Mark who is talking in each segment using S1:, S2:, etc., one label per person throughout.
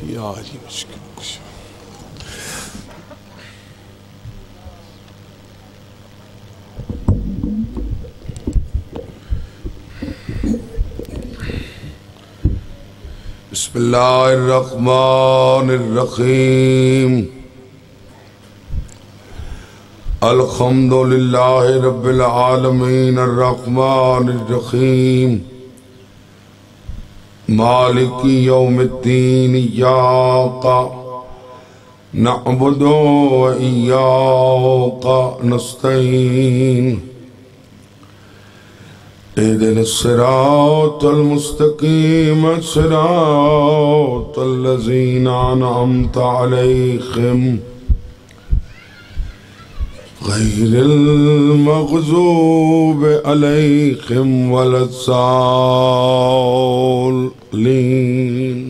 S1: یا علی مشکل کشا بسم اللہ الرحمن الرحیم الحمدللہ رب العالمین الرحمن الرحیم مالک یوم الدین ایاک نعبد و ایاک نستعین اهدنا الصراط المستقيم صراط الذين أنعمت عليهم غير المغضوب عليهم ولا الضالين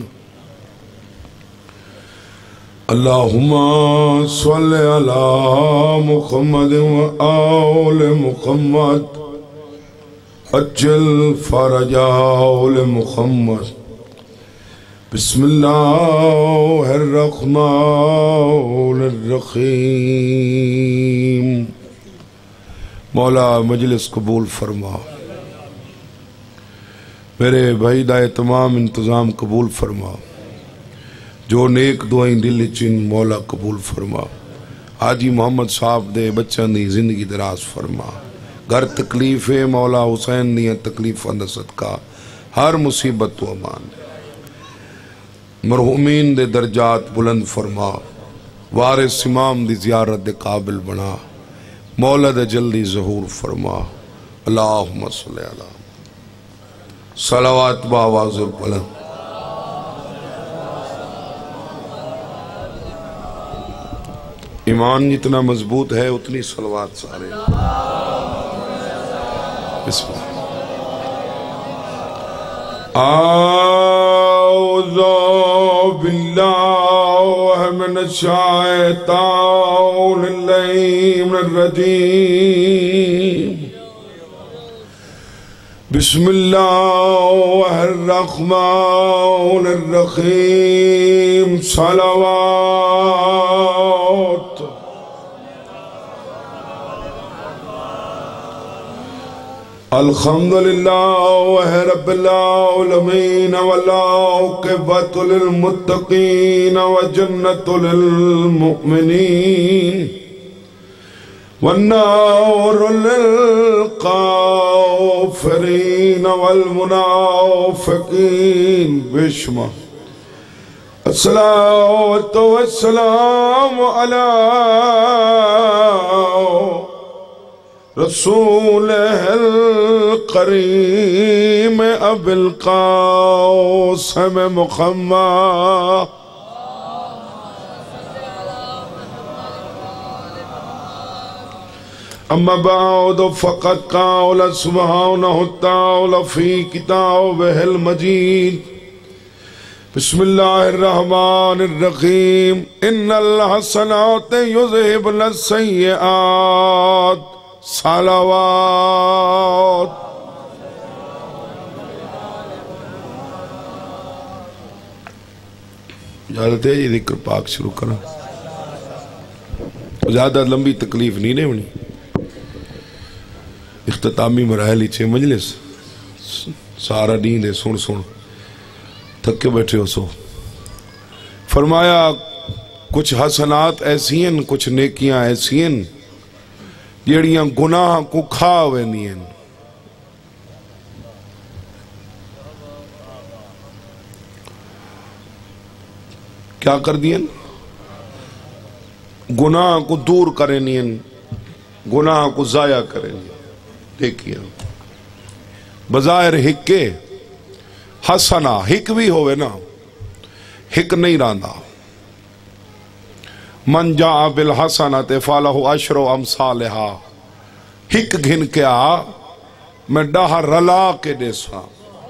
S1: اللهم صل على محمد وآل محمد اجل فرجاء لمحمد بسم اللہ الرحمن الرحیم مولا مجلس قبول فرما میرے بھائی دائے تمام انتظام قبول فرما جو نیک دعائیں دل چن مولا قبول فرما حاجی محمد صاحب دے بچوں دی زندگی دراز فرما گھر تکلیف ہے مولا حسین دیا تکلیف اندر صدقہ ہر مصیبت و امان مرحومین دے درجات بلند فرما وارث امام دی زیارت دے قابل بنا مولا دے جلدی ظہور فرما اللہم صلی اللہ صلوات بآواز بلند ایمان جتنا مضبوط ہے اتنی صلوات سارے بسم اللہ اعوذ باللہ من الشیطان اللعین الرجیم بسم اللہ الرحمن الرحیم صلوات الحمدللہ رب العالمین والعاقبۃ للمتقین وجنۃ للمؤمنین والنار للکافرین والمنافقین بشمہ الصلاۃ والسلام علی رسول القریم ابی القاسم محمد اما بعد فقد قال سبحانہ وتعالی فی کتابہ المجید بسم اللہ الرحمن الرحیم ان الحسنات یذہبن السیئات صلوات اجازت ہے یہ ذکر پاک شروع کرنا زیادہ لمبی تکلیف نہیں ہونی اختتامی مراحل چھے مجلس سارا نیند ہے سن تھکے بیٹھے ہو سو فرمایا کچھ حسنات ایسی ہیں کچھ نیکیاں ایسی ہیں جیڑیاں گناہ کو کھا ویندی ہیں کیا کر دیں گناہ کو دور کرنی ہیں گناہ کو ضائع کرنی دیکھئے بظاہر ہکے حسنہ ہک بھی ہوئے نا ہک نہیں راندہ من جاء بالحسنۃ فلہ عشر امثالہا ہک گھن کے آ میں ڈاہ رلا کے دیسا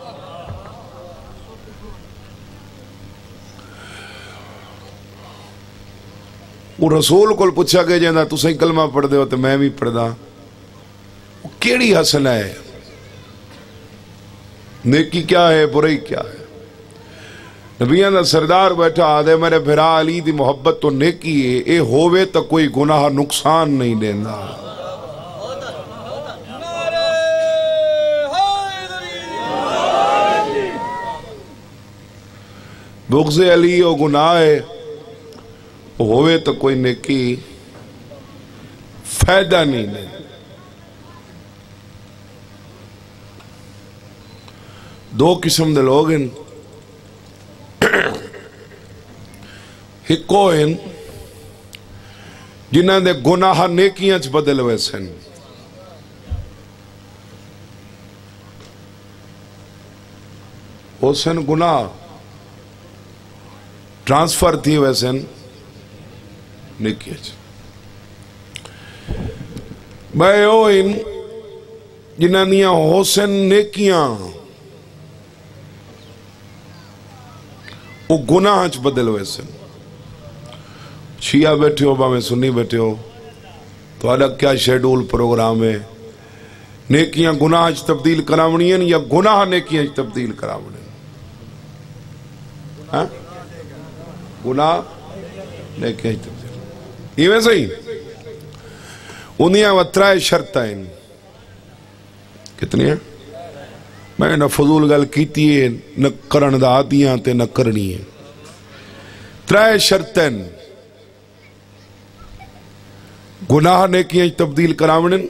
S1: وہ رسول کو پوچھا کہ جاندہ تو صحیح کلمہ پڑھ دے ہو تو میں بھی پڑھ دا وہ کیڑی حسنہ ہے نیکی کیا ہے برائی کیا ہے نبیان دا سردار بیٹھا آدھے میرے بھرا علی دی محبت تو نیکی ہے اے ہووے تو کوئی گناہ نقصان نہیں دینا بغض علی و گناہ ہے ہووے تو کوئی نیکی فائدہ نہیں دینا دو قسم دے لوگ ہیں ہکو ہیں جنہاں دے گناہ نیکیاں چ بدل ویسن حسن گناہ ٹرانسفر تھی ویسن نیکیاں چ بھائی او ہیں جنہاں دیاں حسن نیکیاں وہ گناہ چ بدل ویسن شیعہ بیٹھے ہو باہیں سنی بیٹھے ہو تو الگ کیا شیڈول پروگرام ہے نیکیاں گناہ چ تبدیل کراونی ہیں یا گناہ نیکیاں چ تبدیل کراونی ہیں گناہ نیکیاں چ تبدیل یہ ویسے ہی انہیں وطرائے شرط ہیں کتنی ہیں میں نہ فضول گل کیتی ہے نہ کرن دا آدیاں تے نہ کرنی ہے ترائے شرطیں گناہ نیکیاں تبدیل کراونن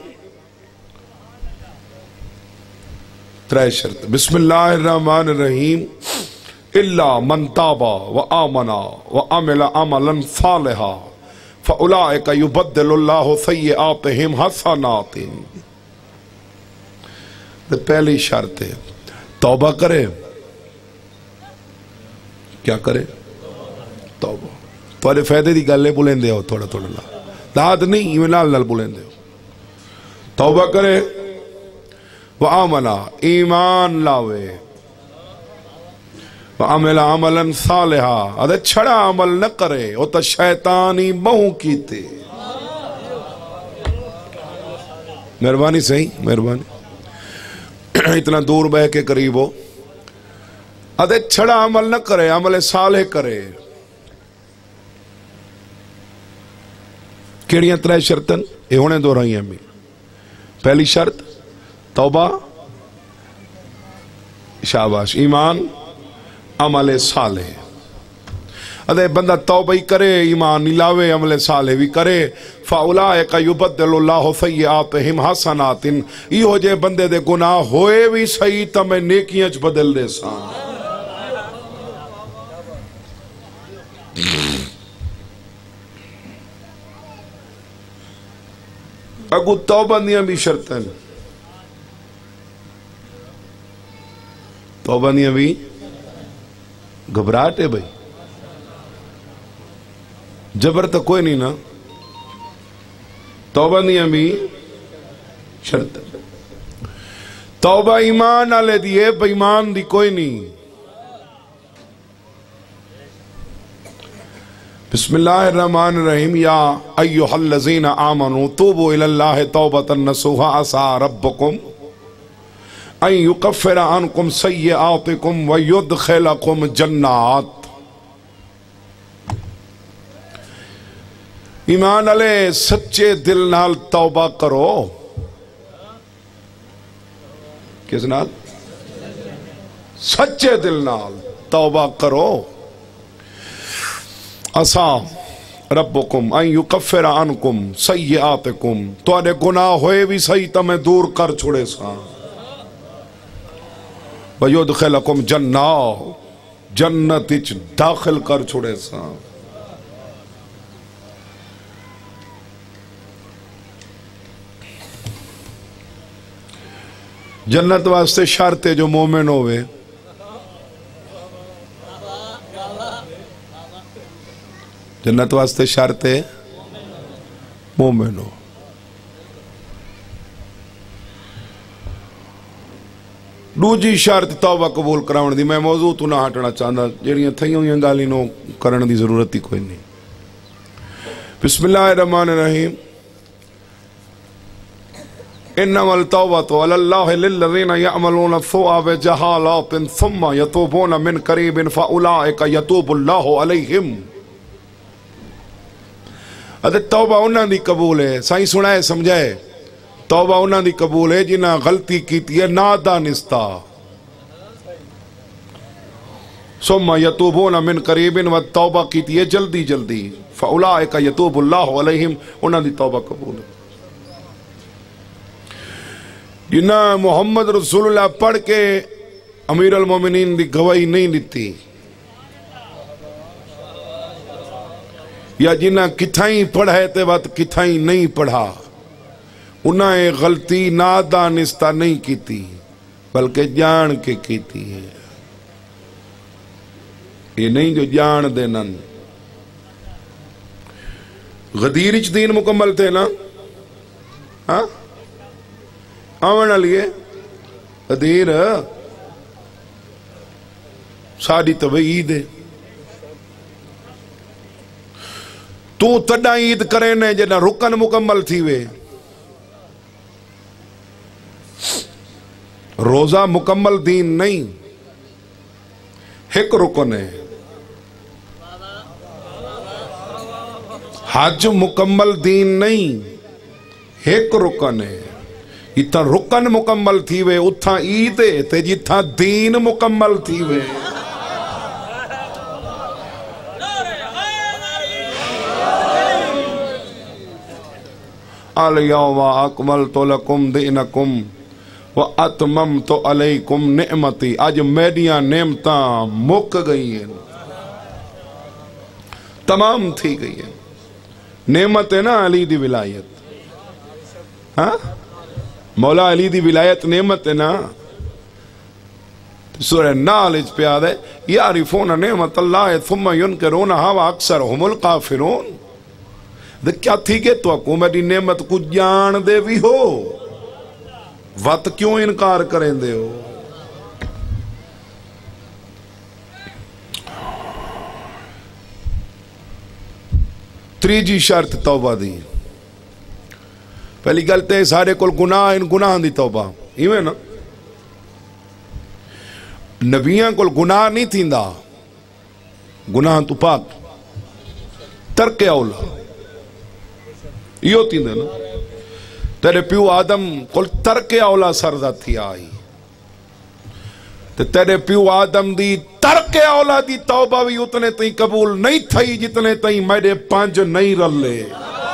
S1: ترائے شرط بسم اللہ الرحمن الرحیم الا من تابا وآمنا وعمل عملا صالحا فاولئک یبدل اللہ سیئاتہم حسنات پہلی شرط ہے توبہ کرے کیا کرے توبہ تھوڑے فائدے دی گلے بولیں دے ہو تھوڑا تھوڑا داد نہیں ایمان لال بولیں دے ہو توبہ کرے وآمنا ایمان لاوے وعمل عملا صالحا ادھے چھڑا عمل نہ کرے وہ تا شیطانی بہوں کیتے مہربانی صحیح مہربانی اتنا دور بہ کے قریب ہو ادھے چھڑا عمل نہ کرے عمل صالح کرے کیڑیاں ترائے شرطن یہ ہونے دو رہی ہیں پہلی شرط توبہ شاباش ایمان عمل صالح ادھے بندہ توبہ ہی کرے ایمان نلاوے عمل صالح بھی کرے فاولائک یبدل اللہ سیئاتہم حسنات یہ ہو جائے بندے دے گناہ ہوئے بھی صحیح تا میں نیکیاں چ بدل دے ساں اگو توبہ دیاں بھی شرطیں توبہ دیاں بھی گھبراہٹ ہے بھائی جبر تو کوئی نہیں نا توبہ دیاں بھی شرط توبہ ایمان آلے دیئے بے ایمان دی کوئی نہیں بسم اللہ الرحمن الرحیم یا ایوہ الذین آمنوا توبوا الاللہ توبتا نصوحا عسى ربکم ان یکفر عنکم سیئاتکم ویدخلکم جنات ایمان علیہ سچے دل نال توبہ کرو کس نال سچے دل نال توبہ کرو عسى ربکم ان یکفر عنکم سیئاتکم تو آنے گناہ ہوئے بھی صحیح تمہیں دور کر چھوڑے ساں وَيُدْخِلَكُمْ جَنَّاتٍ جنت اچ داخل کر چھوڑے ساں جنت واسطے شرط ہے جو مومن ہوئے جنت واسطے شرط ہے مومن ہو دوجی شرط توبہ قبول کراؤن دی میں موضوع تو نہ ہٹنا چاہتا جیڑیاں تھیوں ہوئی گالی نو کرن دی ضرورت ہی کوئی نہیں بسم اللہ الرحمن الرحیم انما التوبۃ علی اللہ للذین یعملون السوء بجہالۃ ثم یتوبون من قریب فاولئک یتوب اللہ علیہم. توبہ انہاں دی قبول ہے. سائیں سنائے سمجھائے توبہ انہاں دی قبول ہے جنہاں غلطی کیتی ہے نادانستہ. ثم یتوبون من قریب و توبہ کیتی ہے جلدی جلدی. فاولئک یتوب اللہ علیہم انہاں دی توبہ قبول ہے. جنہاں محمد رسول اللہ پڑھ کے امیر المومنین دی گواہی نہیں دیتی یا جنہاں کتھائیں پڑھے تے وقت کتھائیں نہیں پڑھا انہاں یہ غلطی نادانستہ نہیں کیتی بلکہ جان کے کیتی ہے. یہ نہیں جو جان دے نن. غدیرچ دین مکمل تھے نا ہاں آمن علیے غدیر ساڑی تو عید ہے. تو تڈا عید کرے نے جنہ رکن مکمل تھی وے. روزہ مکمل دین نہیں ایک رکن ہے. حج مکمل دین نہیں ایک رکن ہے. اتھا رکن مکمل تھی وے اتھا عید ہے تے جتھا دین مکمل تھی وے. الیوم اکملت لکم دینکم واتممت علیکم نعمتی. آج میڈیاں نعمتاں مک گئی ہیں تمام تھی گئی ہیں. نعمت ہے نا علی دی ولایت ہاں مولا علی دی ولایت نعمت ہے نا. سورہ نال اس پہ آدھے یعرفون نعمت اللہ ثم ینکرونہا واکثرہم الکافرون. کیا تھی کہ تو کو میری نعمت کو جان دے بھی ہو وقت کیوں انکار کریں دے ہو. تریجی شرط توبہ دی. پہلی گلتے ہیں سارے کل گناہ ان گناہ دی توبہ ایویں نا. نبیاں کل گناہ نہیں تھیندا گناہ تو پاک ترک اولا یہ تھیندے نا. تیرے پیو آدم کل ترک اولا سردہ تھی آئی تیرے پیو آدم دی ترک اولا دی توبہ بھی اتنے تئیں قبول نہیں تھئی جتنے تئیں میرے پانچ نہیں رلے.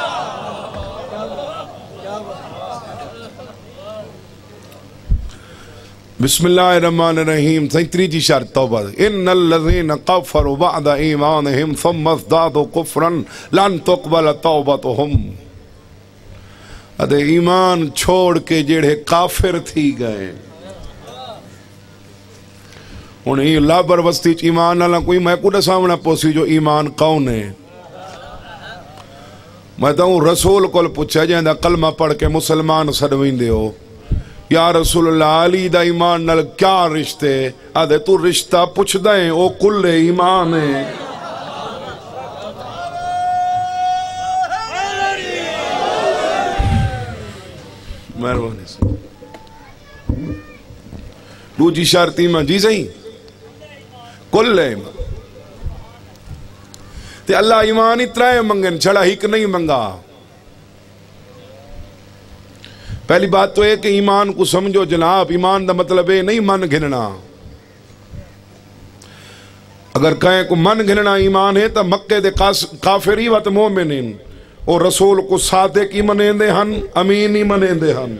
S1: بسم اللہ الرحمن الرحیم. تیجی شرط توبہ ان الذین کفروا بعد ایمانہم ثم ازدادوا کفرا لن تقبل توبتہم. ادھے ایمان چھوڑ کے جڑے کافر تھی گئے انہیں لابر وستی ایمان نہ کوئی میں کو سامنا پوسی جو ایمان کون ہے. میں تو رسول کو پوچھا جائیں کلمہ پڑھ کے مسلمان سڑویں دے ہو یا رسول اللہ علی دا ایمان نال کیا رشتے. آدھے تو رشتہ پوچھ دائیں او کل ایمان ہے. مہربانی سے دوجی شرط ایمان جی صحیح کل ایمان تے اللہ ایمان اترائے منگن چھڑا ہک نہیں منگا. پہلی بات تو ہے کہ ایمان کو سمجھو جناب. ایمان دا مطلب ہے نہیں من گھننا. اگر کہیں کو من گھننا ایمان ہے تو مکہ دے کافری وات مومنین اور رسول کو صادق ہی منین دے ہن امین ہی منین دے ہن.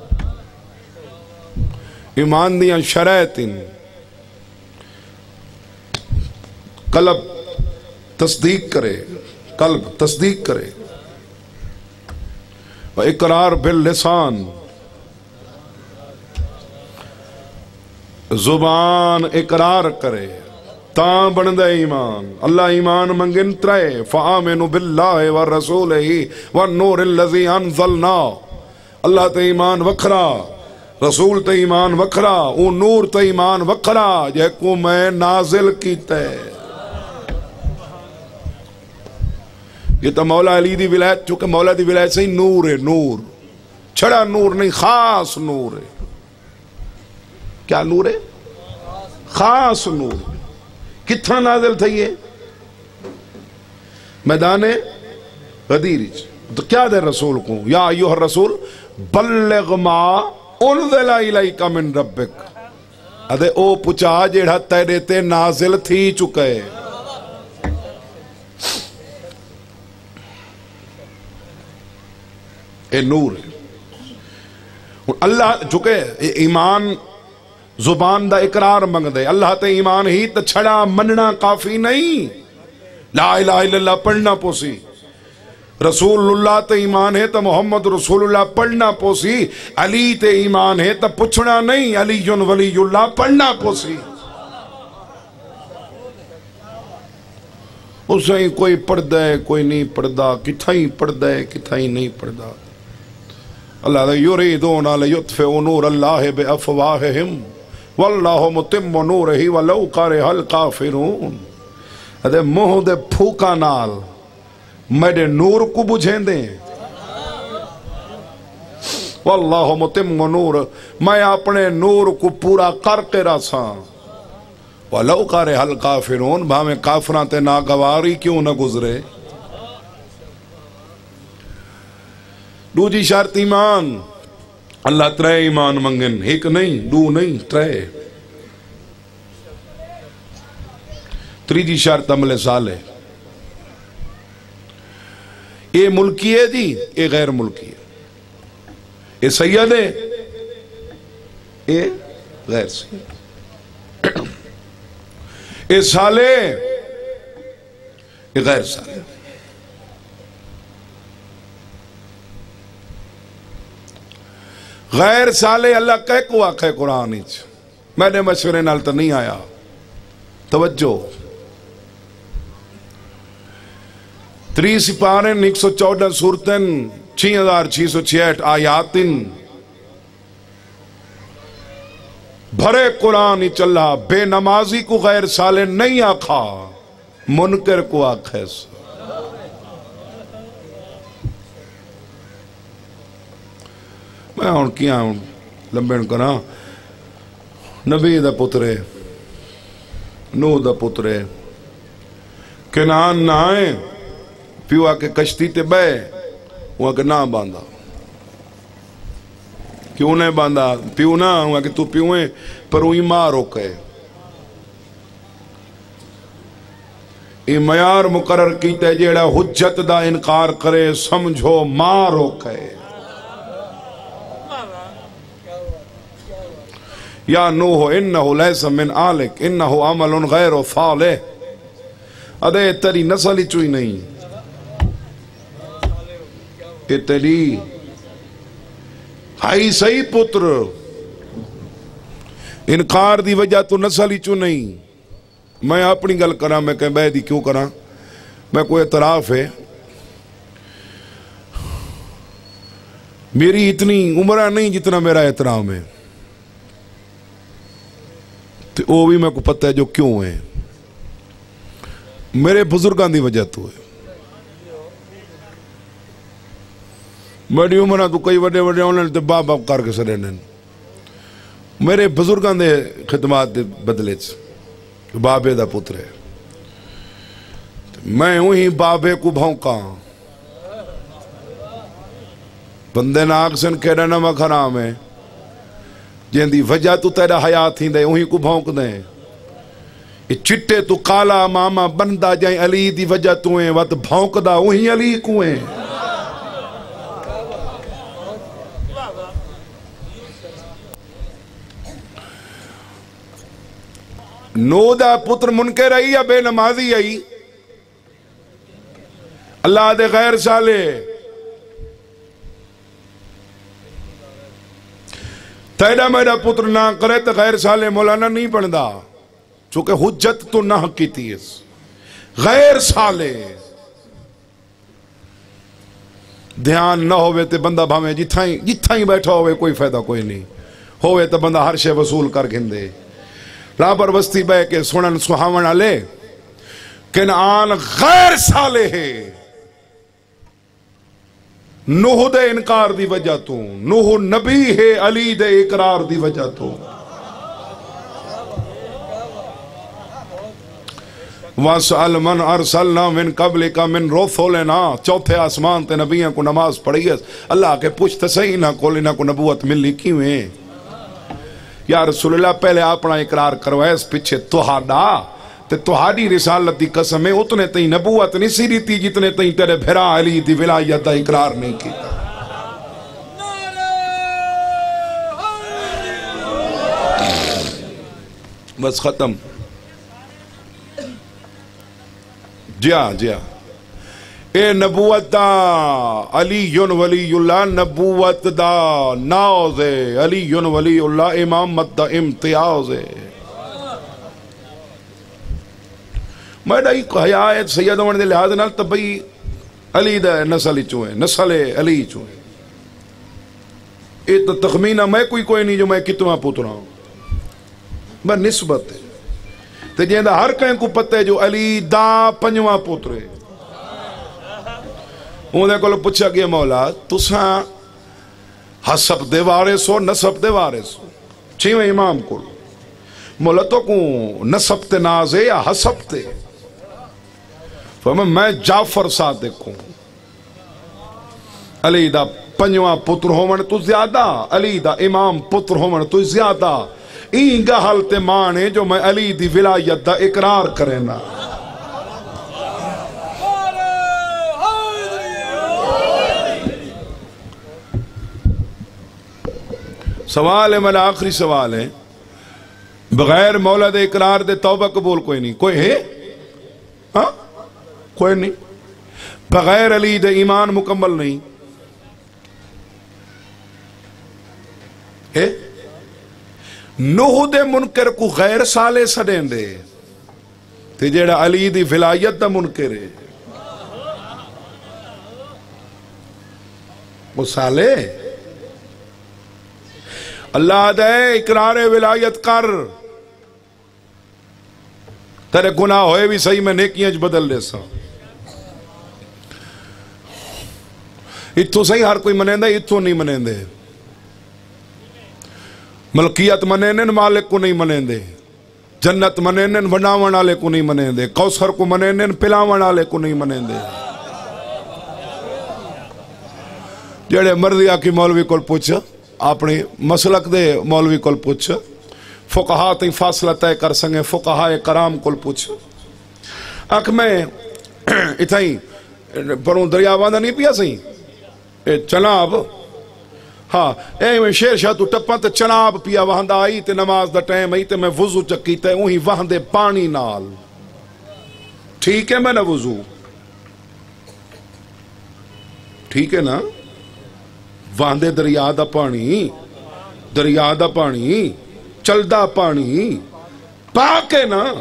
S1: ایمان دیاں شرائطیں قلب تصدیق کرے قلب تصدیق کرے اقرار باللسان زبان اقرار کرے تاں بندہ ایمان. اللہ ایمان منگن ترے فآمنوا باللہ والرسولہ والنور الذی انزلنا. اللہ تے ایمان وکھرا رسول تے ایمان وکھرا او نور تے ایمان وکھرا جے کو میں نازل کیتا ہے. یہ تو مولا علی دی ولایت چونکہ مولا دی ولایت سے نور ہے. نور چھڑا نور نہیں، خاص نور ہے۔ کیا نور ہے؟ خاص نور۔ کتنا نازل تھا یہ؟ میدان غدیر۔ تو کیا دے رسول کو؟ یا ایوہ الرسول بلغ ما انزل الیک من ربک، ادھے او پچا جیڑا تیرے تے نازل تھی چکے۔ اے نور ہے۔ اللہ چکے ایمان زبان دا اقرار منگ دے، اللہ تے ایمان ہی تا چھڑا مننا کافی نہیں، لا الہ الا اللہ پڑھنا پوسی، رسول اللہ تے ایمان ہے تا محمد رسول اللہ پڑھنا پوسی، علی تے ایمان ہے تا پچھنا نہیں، علی ولی اللہ پڑھنا پوسی۔ اسے کوئی پڑھ دے کوئی نہیں پڑھ دا، کتھائی پڑھ دے کتھائی نہیں پڑھ دا۔ اللہ یریدون لیطفئوا نور اللہ بافواہہم واللہ متم نورہ ولو کرہ الکافرون۔ ادھے منہ دے پھوکا نال میرے نور کو بجھیں دیں، واللہ متم نور، میں اپنے نور کو پورا کر کے رساں، وَلَوْ كَرِهَ الْكَافِرُونَ، بھامیں کافران تے ناگواری کیوں نہ گزرے۔ دوجی شرط ایمان، اللہ ترے ایمان منگن، ایک نہیں دو نہیں ترے۔ تریجی شرط عمل صالح، اے ملکی ہے جی اے غیر ملکی ہے، اے سید ہے اے غیر سید، اے صالح اے غیر صالح۔ غیر صالح اللہ کہہ کو آکھے قرآن اچ، میں نے مشورے نال تو نہیں آیا، توجہ۔ 3 سپارن 114 سورتن 6666 آیاتن بھرے قرآن چلا، بے نمازی کو غیر صالح نہیں آکھا، منکر کو آکھے سو۔ میں ہون کیا ہوں لمبین کرا، نبی دا پترے نوح دا پترے کنان نہ آئے، پیو آکے کشتی تے بے، وہ آکے نہ باندھا، کیوں نے باندھا؟ پیو نہ ہوا کہ تو پیویں پر وہی ماں روکے۔ یہ معیار مقرر کیتے جیڑا حجت دا انکار کرے سمجھو ماں روکے۔ یا نوح انہو لیس من آلک انہو عمل غیر صالح، ادھے تیری نسل ہی چوئی نہیں، یہ تیری ہائی صحیح پتر، انکار دی وجہ تو نسل ہی چو نہیں۔ میں اپنی گل کرا، میں کہیں بے دی کیوں کرا، میں کوئی اعتراف ہے، میری اتنی عمرہ نہیں جتنا میرا احترام ہے، تو وہ بھی میں کو پتہ ہے جو کیوں ہے، میرے بزرگان دی وجہ تو ہے۔ میری عمرہ تو کئی وڈے وڈے ہونے تے باپ باپ کر کے سرے، میرے بزرگان دے خدمات دے بدلے بابے دا پتر ہے، میں وہی بابے کو بھونکا، بندے ناک سن کہنا نمک حرام ہے، جن دی وجہ تو تیرا حیات ہی دے وہی کو بھونک دیں، یہ چٹے تو کالا ماما بندہ جائیں علی دی وجہ تو ہیں، وقت بھونک دا وہی علی کو ہیں۔ نو دا پتر منکر آئی یا بے نمازی آئی، اللہ دے غیر صالح، تیرا میرا پتر نہ کرے تو غیر صالح مولانا نہیں پڑھدا، چونکہ حجت تو نہ کی تھی اس غیر صالح۔ دھیان نہ ہوئے تے بندہ بھامے جتھائیں بیٹھا ہوئے کوئی فائدہ کوئی نہیں، ہوئے تو بندہ ہر شے وصول کر گھندے، رابر بستی بے کے سنن سہاون علی کنعان غیر صالح ہے، نوح دے انکار دی وجہ تو، نوح نبی ہے علی دے اقرار دی وجہ تو۔ وَاسْأَلْ مَنْ أَرْسَلْنَا مِنْ قَبْلِكَ مِنْ رُسُلِنَا، چوتھے آسمان تے نبیوں کو نماز پڑھی ہے، اللہ کے پوچھتے صحیح نہ کول انہاں کو نبوت ملی کیویں؟ یا رسول اللہ پہلے اپنا اقرار کروائے، اس پیچھے تہاڈا تے تہاڈی رسالت دی قسم ہے، اتنے تئیں نبوت نہیں سی دیتی جتنے تئیں تیرے بھرا علی دی ولایت دا اقرار نہیں کیتا۔ بس ختم۔ جیا اے نبوت دا علی ولی اللہ، نبوت دا ناز ہے، علی ولی اللہ امامت دا امتیاز ہے۔ میڈا ہی حیات سید عمر دے لحاظ نال تبئی علی دا نسل چوئے، نسل علی چوئے۔ یہ تو تخمینہ میں کوئی نہیں جو میں کتنا پوترا ہوں، میں نسبت ہے تے جیندہ ہر کہیں کو پتہ ہے جو علی دا پنجواں پوترے۔ انہیں کو پوچھا گیا مولا تساں حسب دے وارث ہو نسب دے وارث ہو، چھویں امام کو مولا تو کو نسب تے ناز ہے یا حسب تے؟ فرمایا میں جعفر صادق ہوں، علی دا پنجواں پتر ہومن تو زیادہ، علی دا امام پتر ہومن تو زیادہ، این گہل تے مانے جو میں علی دی ولایت دا اقرار کرنا۔ سوال ہے، میرا آخری سوال ہے، بغیر مولا دے اقرار دے توبہ قبول کوئی نہیں؟ کوئی ہے؟ ہاں کوئی نہیں۔ بغیر علی دے ایمان مکمل نہیں ہے۔ نوح دے منکر کو غیر سالے سڑیں دے تے جیڑا علی دی ولایت دا منکر ہے وہ سالے۔ اللہ دے اقرار ولایت کر، تیرے گناہ ہوئے بھی صحیح میں نیکیاں بدل دے سا۔ اتھو صحیح ہر کوئی منیں دے، اتھو نہیں منیں دے۔ ملکیت منینن مالک کو نہیں منین دے، جنت منینن بناون والے کو نہیں منین دے، کوثر کو منینن پلاون والے کو نہیں منین دے۔ جڑے مرضی آکی مولوی کول پوچھ، اپنی مسلک دے مولوی کول پوچھ، فقہا تی فاصلہ طے کر سنگے فقہا کرام کول پوچھ۔ اک میں اتھائی پروں دریا باندھا نہیں پیا سہی، اے چناب، ہاں اے میں شیر شاہ تو ٹپاں تے چناب پیا وہاں دا آئی تے نماز دا ٹائم آئی تے میں وضو چکی تے وہی وہاں دے پانی نال، ٹھیک ہے میں نہ وضو، ٹھیک ہے نا، وہاں دے دریا دا پانی، دریا دا پانی چلدا پانی پاک ہے نا۔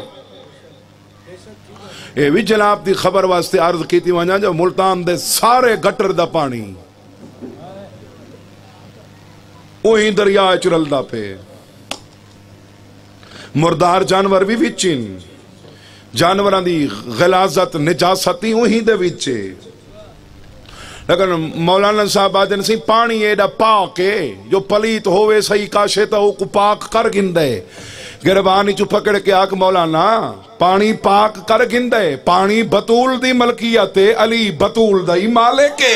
S1: اے بھی جناب دی خبر واسطے عرض کی تھی وہاں جو ملتان دے سارے گٹر دا پانی وہی دریا چرلدا پہ، مردار جانور بھی وچن، جانوران دی غلازت نجاستی وہی دے وچے، لیکن مولانا صاحب آدھے سی پانی ایڈا پاک ہے جو پلیت ہوئے صحیح کاشے تا وہ کو پاک کر گندے، گربانی چو پکڑ کے آکھ مولانا پانی پاک کر گندے، پانی بطول دی ملکیت علی بطول دی مالک ہے۔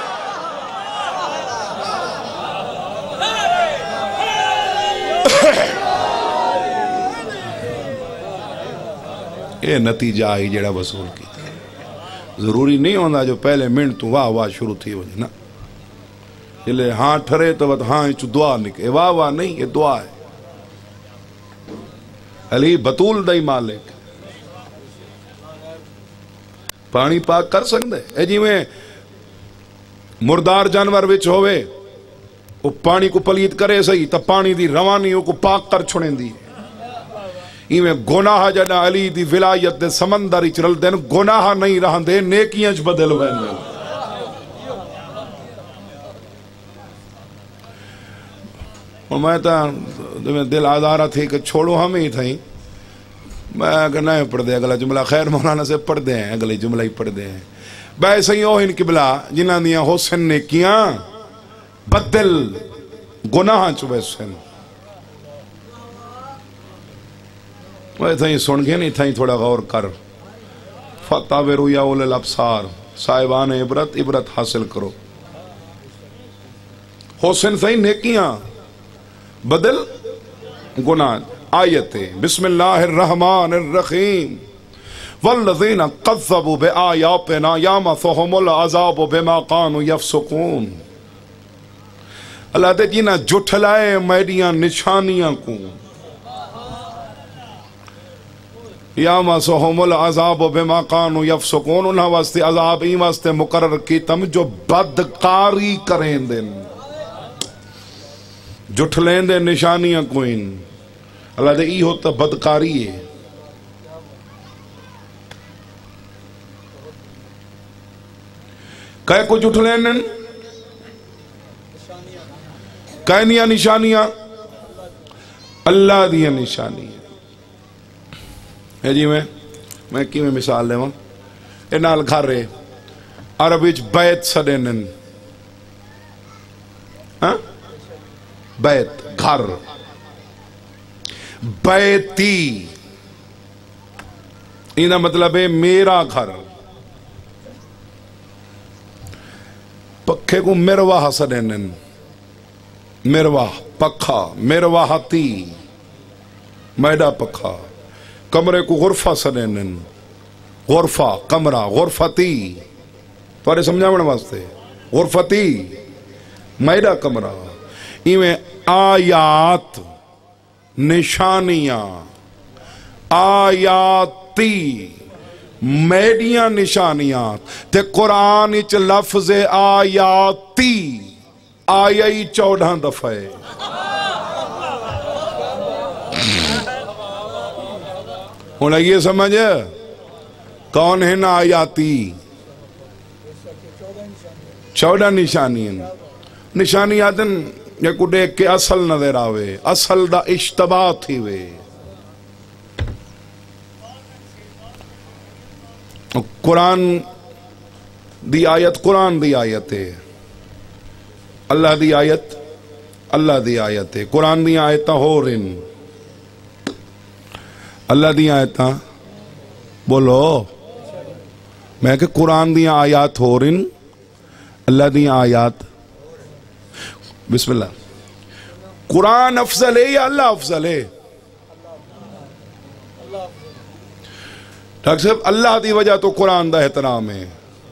S1: یہ نتیجہ آئی جڑا وصول کی ضروری نہیں ہوندہ جو پہلے منٹ تو واہ واہ شروع تھی وجہ نا، جلے ہاں ٹھرے تو ہاں چو دعا نکے، واہ واہ نہیں، یہ دعا ہے۔ علی بطول دائی مالک پانی پاک کر سکتے اے جی میں مردار جانور وچ ہوئے وہ پانی کو پلیت کرے صحیح تا پانی دی روانی کو پاک کر چھوڑیں دی، ایویں گناہ جنا علی دی ولایت دے سمندری چرل دین گناہ نہیں رہن دے، نیکیاں چ بدل وین دے۔ اور میں تا دل آزارہ تھی کہ چھوڑو ہم ہی تھیں، میں اگر نہیں پڑھ دے اگلا جملہ، خیر مولانا سے پڑھ دے ہیں اگلے جملہ ہی پڑھ دے ہیں، بے سہی او ہن قبلہ جنہاں دیاں حسن نیکیاں بدل گناہ چو بیسن وہ اتھائی سن گئے نہیں اتھائی تھوڑا غور کر فتاورو یا اول الابصار صاحبان عبرت عبرت حاصل کرو حسن صحیح نیکیاں بدل گناہ آیت بسم اللہ الرحمن الرحیم والذین قذبوا بآیاتنا یامسهم العذاب بما كانوا یفسقون اللہ دے جینا جھٹلائے میڈیاں نشانیاں کو یامسهم العذاب بما كانوا یفسقون انہاں واسطے عذاب ہی واسطے مقرر کی تم جو بدکاری کریں دن جھٹلیں دے نشانیاں کوئن اللہ دے ای ہوتا بدکاری ہے کہے کو جھٹلیں دن کہنیاں نشانیاں اللہ دیا نشانیاں ہے جی میں کی میں مثال لے انال گھر رہے عربیچ بیت سڑینن بیت گھر بیتی اینا مطلب ہے میرا گھر پکھے کو مرواہ سڑینن مرواہ پکھا مرواہتی میڈا پکھا کمرے کو غرفہ سڑینن غرفہ کمرہ غرفتی پارے سمجھاونے واسطے غرفتی میڈا کمرہ ایویں آیات نشانیاں آیاتی میڈیاں نشانیات تے قرآن اچ لفظ آیاتی آیائی 14 دفعہ انہیں یہ سمجھ کون ہے نا آیاتی 14 نشانیاں نشانیات یہ کو دیکھ کے اصل نظر آوے اصل دا اشتباہ تھی وے قرآن دی آیت ہے اللہ دی آیت ہے قرآن دی آیتہ ہو رن اللہ دی آیتہ بولو میں کہ قرآن دی آیات ہو رن اللہ دی آیات بسم اللہ قرآن افضل ہے یا اللہ افضل ہے ڈاکٹر صاحب اللہ دی وجہ تو قرآن دا احترام ہے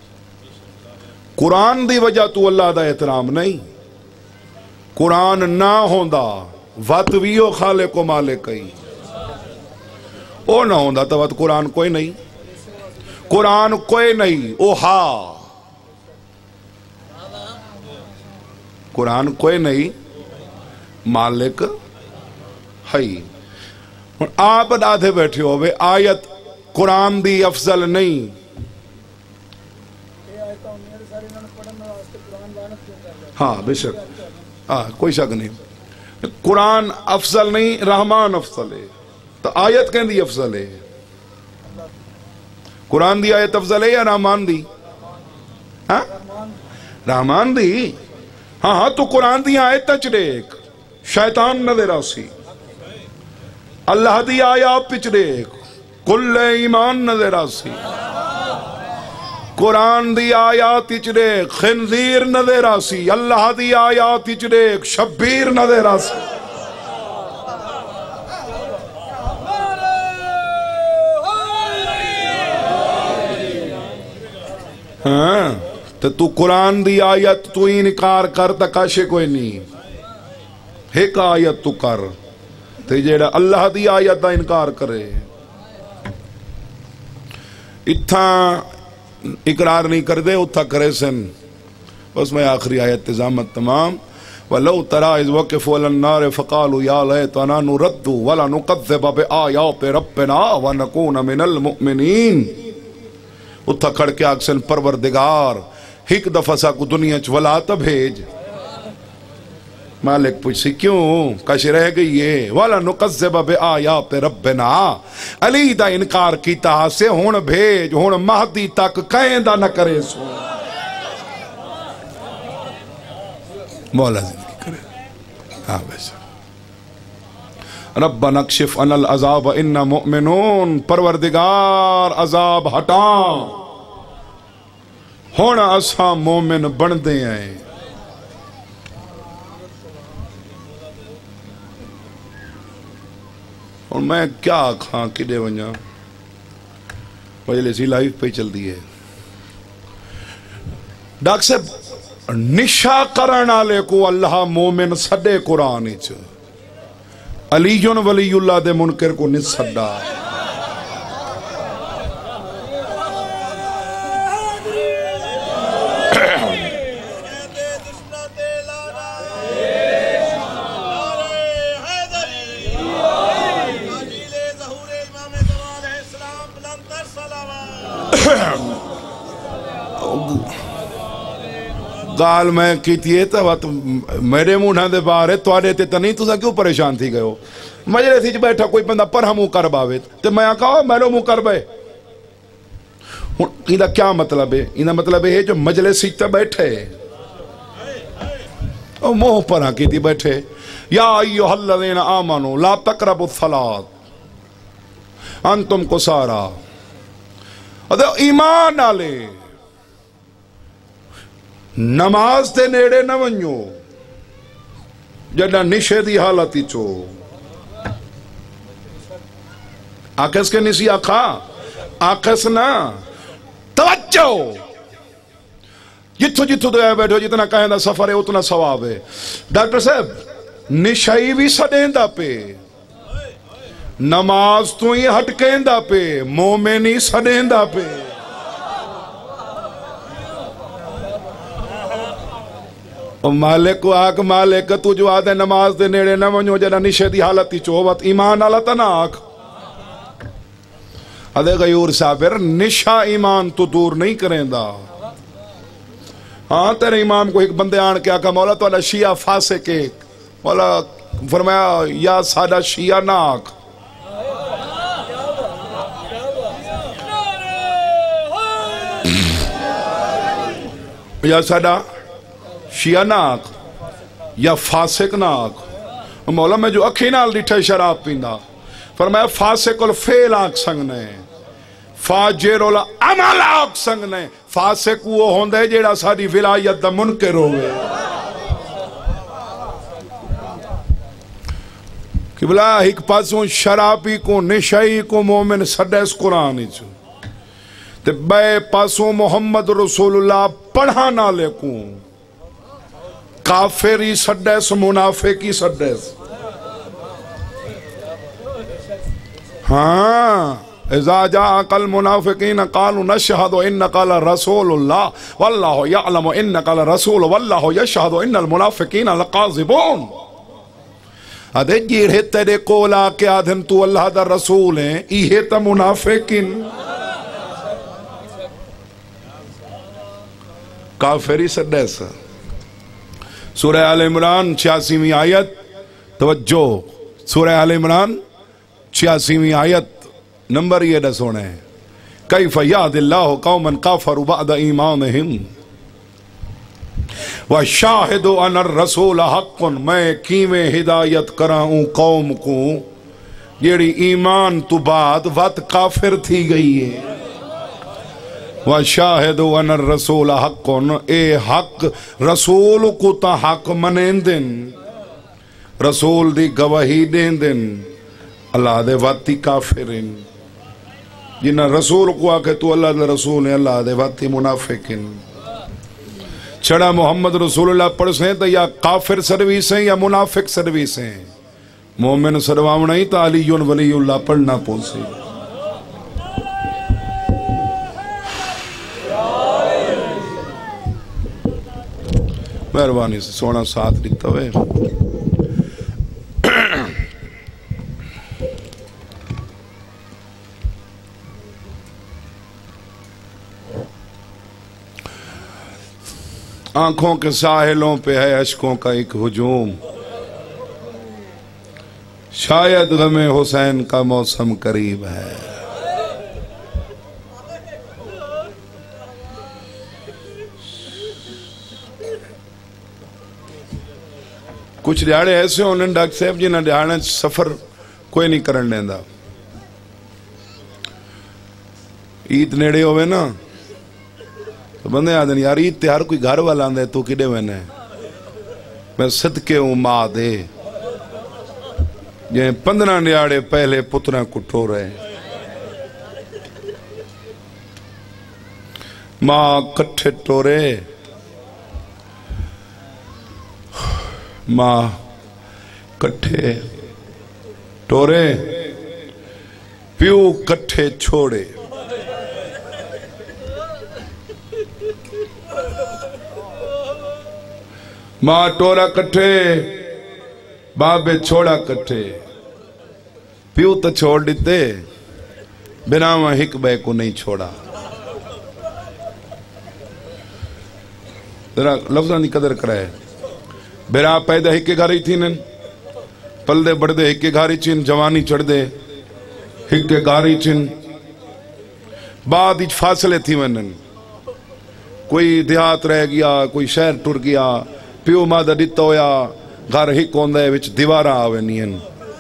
S1: قرآن دی وجہ تو اللہ دا احترام نہیں قرآن نہ ہوندا وط ویو خالق و مالک ہی او نہ ہوندا تو وط قرآن کوئی نہیں قرآن کوئی نہیں او ہا قرآن کوئی نہیں مالک ہے آپ آدھے بیٹھے ہوئے آیت قرآن دی افضل نہیں ہاں بے شک کوئی شک نہیں قرآن افضل نہیں رحمان افضل ہے تو آیت کہیں دی افضل ہے قرآن دی آیت افضل ہے یا رحمان دی رحمان دی ہاں تو قرآن دی آیت تچ ریک شیطان نظر آسی اللہ دی آیات پچ ریک کل ایمان نظر آسی قرآن دی آیات پچ ریک خنزیر نظر آسی اللہ دی آیات پچ ریک شبیر نظر آسی ہاں تو قرآن دی آیت تو انکار کر تکاشے کوئی نہیں ایک آیت تو کر تو جیڑا اللہ دی آیت دا انکار کرے اتھا اقرار نہیں کر دے اتھا کرے سن بس میں آخری آیت تزامت تمام وَلَوْ تَرَا اِذْ وَقِفُوا عَلَى النَّارِ فَقَالُوا يَا لَيْتَنَا نُرَدُّ وَلَا نُقَذِّبَ بِآيَاتِ رَبِّنَا وَنَكُونَ مِنَ الْمُؤْمِنِينَ اتھا کھڑ کے آکسن پروردگار ایک دفعہ سا کو دنیا چ ولا تا بھیج مالک پوچھ کیوں؟ کش رہ گئی ہے والا نقذب بآیات ربنا، علی دا انکار کیتا سے ہون بھیج ہون مہدی تک کہیں دا نہ کرے سو مولا زندگی کرے. ہاں بیسا ربنا اکشف عنا العذاب انا مؤمنون، پروردگار عذاب ہٹا ہونا اساں مومن بن دے ہیں. اور میں کیا کھاں کدے ونجا، مجلسی لائف پہ چل دی ہے. ڈاکٹر صاحب نشا کرنا لے کو اللہ مومن سڈے قرآن چ، علی ولی اللہ دے منکر کو نہیں سڈا. گال میں کیتی ہے تو میرے منہ دے باہر تواڈے تے تے نہیں، تساں کیوں پریشان تھی گئے ہو؟ مجلس وچ بیٹھا کوئی بندہ پر منہ کر باوے تے میں کہا میرے منہ کر بے. ہن ایندا کیا مطلب ہے؟ ایندا مطلب ہے جو مجلس وچ تے بیٹھے او منہ پر کیتی بیٹھے یا ایھا الذین آمنوا لا تقربوا الصلاۃ انتم قصارا. ایمان والے نماز دے نیڑے نہ ونجو جڑا نشے دی حالت چو. آکس کے نسی آکھا آکس نا توجہ جتھو جتھو دے بیٹھو جتنا کہیں دا سفر ہے اتنا ثواب ہے. ڈاکٹر صاحب نشائی بھی سڑیں دا پہ، نماز تو ہی ہٹکیں دا پہ، مومنی سڑیں دا پہ. مالک کو آکھ مالک تو جو آدھے نماز دے نیڑے نہ ونجو جڑا نشے دی حالت تی چوبت ایمان حالت نہ آکھ. ادھے غیور صابر نشا ایمان تو دور نہیں کریں دا. ہاں تیرے امام کو ایک بندے آن کے آکھا مولا تو اللہ شیعہ فاسق ہے، مولا فرمایا یا سادہ شیعہ نہ آکھ. یا سادہ شیعہ نہ آکھ یا فاسق نہ آکھ. مولا میں جو اکھی نال ڈٹھے شراب پیندا، فرمایا فاسق الفعل آکھ سنگنے، فاجر العمل آکھ سنگنے. فاسق وہ ہوندے جیڑا ساری ولایت دا منکر ہوئے. قبلہ ایک پاسوں شرابی کو نشائی کو مومن سڈیس قرآن چو تے بے پاسوں محمد رسول اللہ پڑھانا لے کو کافری سڈیس منافقی سڈیس. ہاں اذا جاءك المنافقین قالوا نشهد انك لرسول الله والله يعلم انك لرسول والله يشهد ان المنافقین لكاذبون. ادھے جیڑے تیرے کولا کے آدھن تو اللہ دا رسول ہیں یہ تا منافقین کافری سڈیس. سورہ آل عمران 86ویں آیت توجہ، سورہ آل عمران 86ویں آیت نمبر یہ دسونے کیف یہد اللہ قوما کافروا بعد ایمانہم وشاہدوا ان الرسول حق. میں کیویں ہدایت کراؤں قوم کو جیڑی ایمان تو بعد وقت کافر تھی گئی ہے. وشاہدوا ان الرسول حق، اے حق رسول کو تا حق منین دن، رسول دی گواہی دین دن. اللہ دے واتی کافرین جنہ رسول کو آکے تو اللہ دے رسول ہے، اللہ دے واتی منافقین. چھڑا محمد رسول اللہ پڑھ سیں تو یا کافر سرویس ہیں یا منافق سرویس ہیں. مومن سرواؤں نہیں تو علی ولی اللہ پڑھنا پوسے. مہربانی سے سونا ساتھ لکھتا ہوئے. آنکھوں کے ساحلوں پہ ہے اشکوں کا ایک ہجوم، شاید غم حسین کا موسم قریب ہے. کچھ دیہڑے ایسے ہونے ڈاکٹر صاحب جنہاں دیہڑے سفر کوئی نہیں کرن لیندا. عید نیڑے ہوئے نا تو بندے آدھیں یار عید تے ہر کوئی گھر والا آندھے تو کڈے وینے میں صدقے ہوں ماں دے یہ 15 دیہڑے پہلے پترہ کو ٹورے ماں کٹھے ٹورے ماں کٹھے ٹورے پیو کٹھے چھوڑے. ماں ٹورا کٹھے بابے چھوڑا کٹھے پیو تو چھوڑ دیتے بناواں ہک بے کو نہیں چھوڑا. ذرا لفظاں دی قدر کرائے. بیرا پیدا ہکے گھاری تھی نن پل دے بڑھ دے ہکے گھاری چین جوانی چڑھ دے ہکے گھاری چین بعد ہی فاصلے تھی ونن کوئی دیہات رہ گیا کوئی شہر ٹر گیا پیو مادہ ڈیتا ہویا گھر ہک ہوندے وچ دیوارہ آوے نین.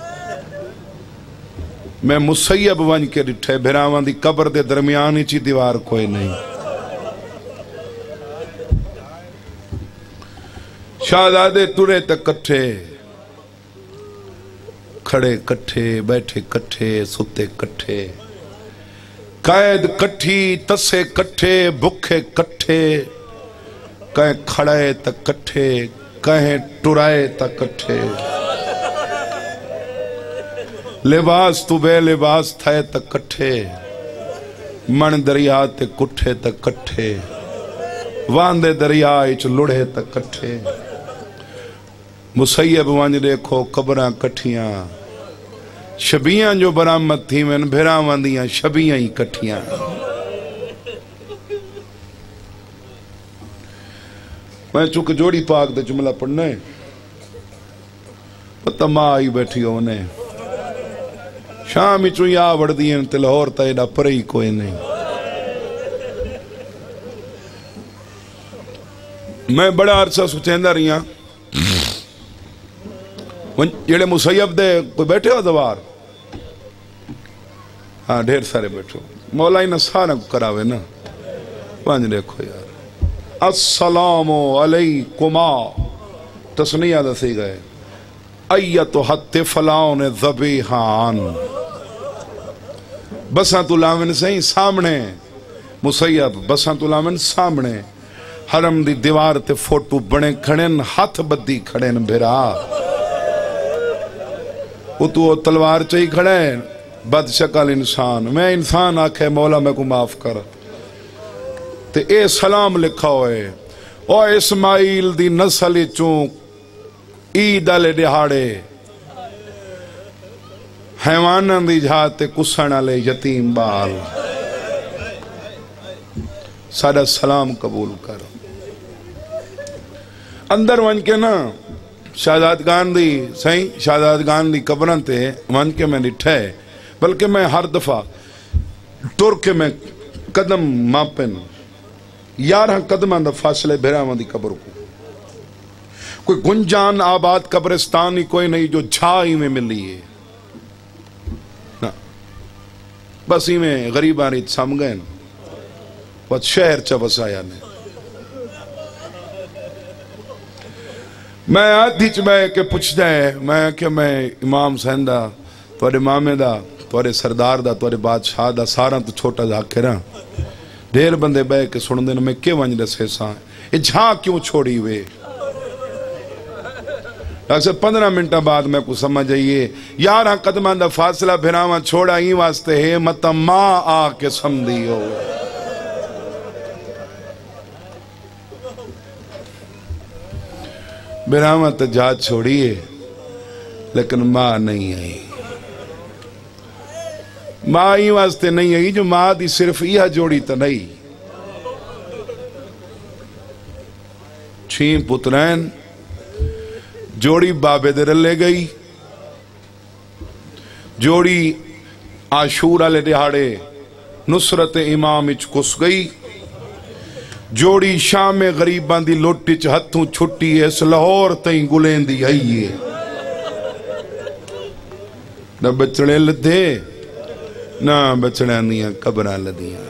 S1: میں مسیب ونج کے ڈٹھے بھراوان دی قبر دے درمیانی چی دیوار کوئی نہیں. شہزادے ٹرے تک کٹھے کھڑے کٹھے بیٹھے کٹھے ستے کٹھے قید کٹھی تسے کٹھے بکھے کٹھے کہیں کھڑے تک کٹھے کہیں ٹرائے تک کٹھے لباس تو بے لباس تھائے تک کٹھے من دریا تے کٹھے تک کٹھے واندے دریا اچ لڑے تک کٹھے. مسیب وانج دیکھو قبراں کٹھیاں شبیاں جو برامت تھی میں بھراواں دیاں شبیاں ہی کٹھیاں. میں چونکہ جوڑی پاک دے جملہ پڑھنا ہے پتہ ماں آئی بیٹھی ہونے شامی چون یا وڑ دیں تے لاہور تا ایڈا پرہی کوئی نہیں. میں بڑا عرصہ سوچیندہ رہیاں جڑے مسیب دے کوئی بیٹھے ہو دوار ہاں ڈھیر سارے بیٹھو مولا ہی نسانہ کو کراوے نا پانچ دیکھو یار السلام علیکما تسنیہ دسی گئے ایتها الطفلان ذبیحان بساں تو لامن سہیں سامنے مسیب بساں تو لامن سامنے حرم دی دیوار تے فوٹو بنے کھڑن ہاتھ بدی کھڑن بھرا وہ تو تلوار چاہی کھڑے بد شکل انسان میں انسان آکھے مولا میں کو معاف کر تے اے سلام لکھا ہوئے او اسماعیل دی نسل چون عید آلے دہاڑے حیواناں دی جھاتے کسن آلے یتیم بال سادہ سلام قبول کر. اندر ون کے نا شہزادگان دی سہیں شہزادگان دی قبرن تے ون کے میں ڈٹھے بلکہ میں ہر دفعہ ٹر کے میں قدم ماپن 11 قدماں دا فاصلے بھراواں دی قبر کو کوئی گنجان آباد قبرستان ہی کوئی نہیں جو جھائی میں ملی ہے نا بس ہی میں غریبان ریت سام گئے بہت شہر چا بسایا نے. میں آدھی چبائے کہ پوچھ جائے میں کہ میں امام حسین دا توڑے مامے دا توڑے سردار دا توڑے بادشاہ دا سارا تو چھوٹا جا کے رہا دیر بندے بے کے سن دینا میں کیوں ونج رسے ساں یہ جھاں کیوں چھوڑی ہوئے. اکثر 15 منٹہ بعد میں کو سمجھ آئیے 11 قدمان دا فاصلہ بھراواں چھوڑا ہی واسطے ہے متا ماں آ کے سمدھی ہو بھراواں تو جا چھوڑیے لیکن ماں نہیں آئی. ماں ہی واسطے نہیں آئی جو ماں دی صرف یہ جوڑی تو نہیں 6 پترین جوڑی بابے در لے گئی جوڑی عاشور والے دہاڑے نصرت امام اچ کس گئی، جوڑی شام غریبان دی لوٹی چ ہتھوں چھٹی اس لاہور تئیں گلین دی آئیے، نہ بچڑے لدھے نہ بچڑے دیاں قبراں لدیاں۔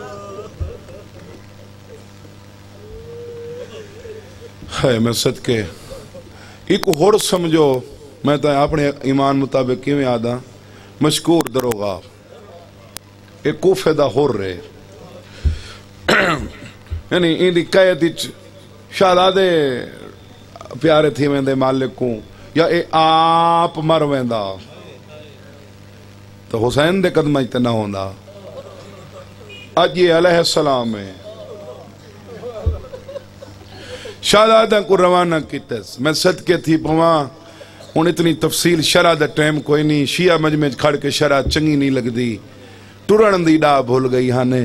S1: ہے میں صدقے ایک ہور سمجھو، میں تا اپنے ایمان مطابق کیوں آدھا مشکور دروغا ایک کوفے دا ہور رہے، یعنی ان دی قید شہزادے پیارے تھی ویندے مالکوں یا اے آپ مر ویندا تو حسین دے قدمہ تے نہ ہوندا۔ اج یہ علیہ السلام ہے شہزادہ کو روانہ کیتس، میں صدقے تھی پواں ہن اتنی تفصیل شرع دا ٹائم کوئی نہیں، شیعہ مجمع کھڑ کے شرع چنگی نہیں لگ دی، ٹرن دی ڈا بھول گئی ہانے،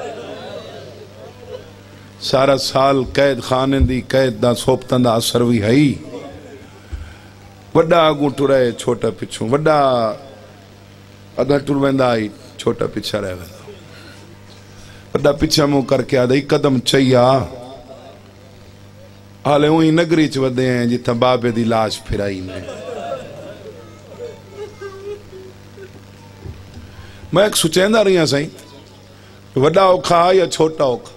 S1: سارا سال قید خانے دی قید دا سوپتن دا اثر بھی ہئی، وڈا آگوں ٹرائے چھوٹا پچھوں، وڈا اگر ٹر ویندا آئی چھوٹا پچھا رہ ویندا، وڈا پچھا مو کر کے آدھائی قدم چاہیا حالے وہی نگری چ ودے ہیں جتھا بابے دی لاش پھرائی میں ایک سچیندہ رہی ہیں سائیں وڈا اوکھا یا چھوٹا اوکھا،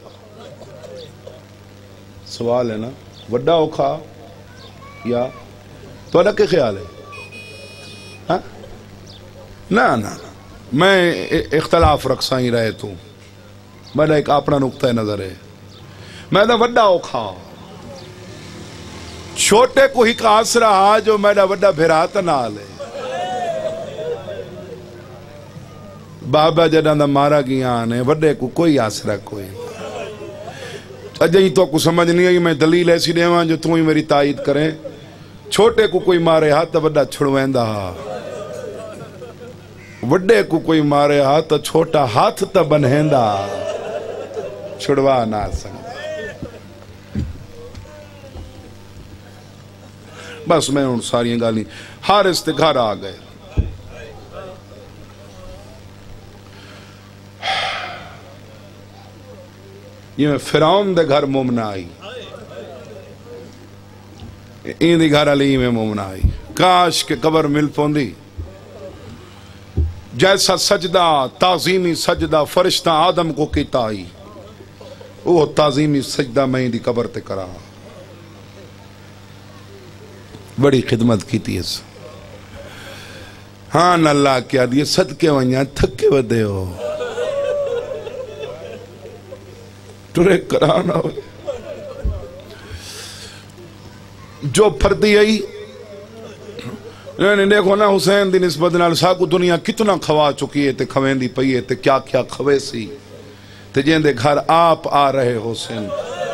S1: سوال ہے نا، وڈا اوکھا یا تو کیا خیال ہے؟ نا میں اختلاف رکھسا ہی رہے تو میرا ایک اپنا نقطہ نظر ہے، میں دا وڈا اوکھا چھوٹے کو ہی کا آسرا جو میرا وڈا بھراتا نال ہے، بابا جدان دا مارا گیا آنے وڈے کو کوئی آسرا کوئی اجائی تو کو سمجھ نہیں آئی، میں دلیل ایسی دیواں جو تو ہی میری تائید کریں، چھوٹے کو کوئی مارے ہاتھ تا وڈا چھڑویندہ، وڈے کو کوئی مارے ہاتھ تا چھوٹا ہاتھ تا بنہندہ، چھڑوا نہ سکتا۔ بس میں ان ساری گالی حارث تے گھر آ گئے، یہ فرعون دے گھر مومنہ آئی، این دی گھر علی میں مومنہ آئی، کاش کے قبر مل پوندی، جیسا سجدہ تعظیمی سجدہ فرشتہ آدم کو کیتا آئی، وہ تعظیمی سجدہ میں دی قبر تے کرا، بڑی خدمت کی تھی اس ہاں اللہ کیا دیئے صدقے ونیا تھکے ودے ہو ٹرے کرانا ہو جو پھردی آئی دیکھو نا حسین دی نسبت نال ساکو دنیا کتنا کھوا چکی ہے تے کھوین دی پئی ہے تے کیا کیا کھوے سی تے جین دے گھر آپ آ رہے حسین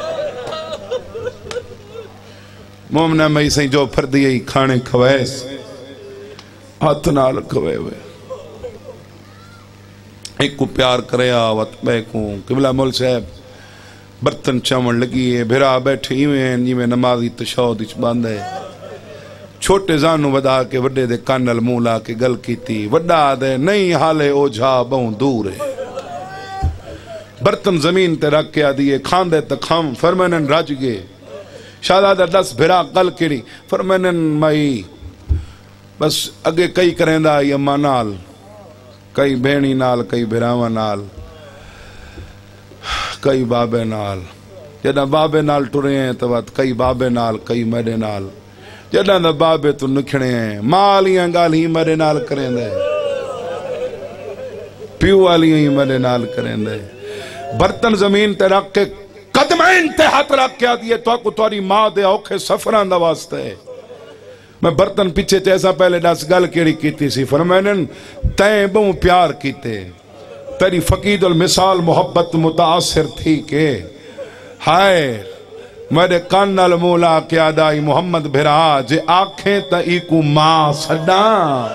S1: مومنہ میں سہیں جو پھردی آئی کھانے کھوے سی ہاتھ نال کھوے ہوئے ایک کو پیار کرے آوات بے کو قبلہ مول صاحب برتن چاون لگی ہے بھرا بیٹھے ہی میں نمازی تشہود اچ باندھے چھوٹے زانو ودا کے وڈے دے کانل مولا کے گل کی تھی وڈا دے نہیں حالے او جھا بہن دور ہے برتن زمین تے رکھ کے آدھیے کھان دے تکھام فرمینن راج گے شہزادہ دس بھرا گل کری فرمینن مائی بس اگے کئی کریں دا یہ اماں نال کئی بھینی نال کئی بھراواں نال کئی بابے نال جدہ بابے نال ٹرے ہیں تو بات کئی بابے نال کئی میرے نال جدہ دا بابے تو نکھڑے ہیں مالیاں گالیاں میرے نال کریں دے پیو والیاں میرے نال کریں دے برتن زمین تے رکھ کے قدمین تے ہاتھ رکھ کے آدھیے تو کو تواری ماں دے اوکھے سفران دا واسطے میں برتن پیچھے چیسا پہلے دس گل کیڑی کیتی سی فرمینن تین بہوں پیار کیتے تیری فقید المثال محبت متاثر تھی کہ ہائے میرے کانال مولا کیا دائی محمد بھرا جے آنکھیں تا ایکو ماں سڈاں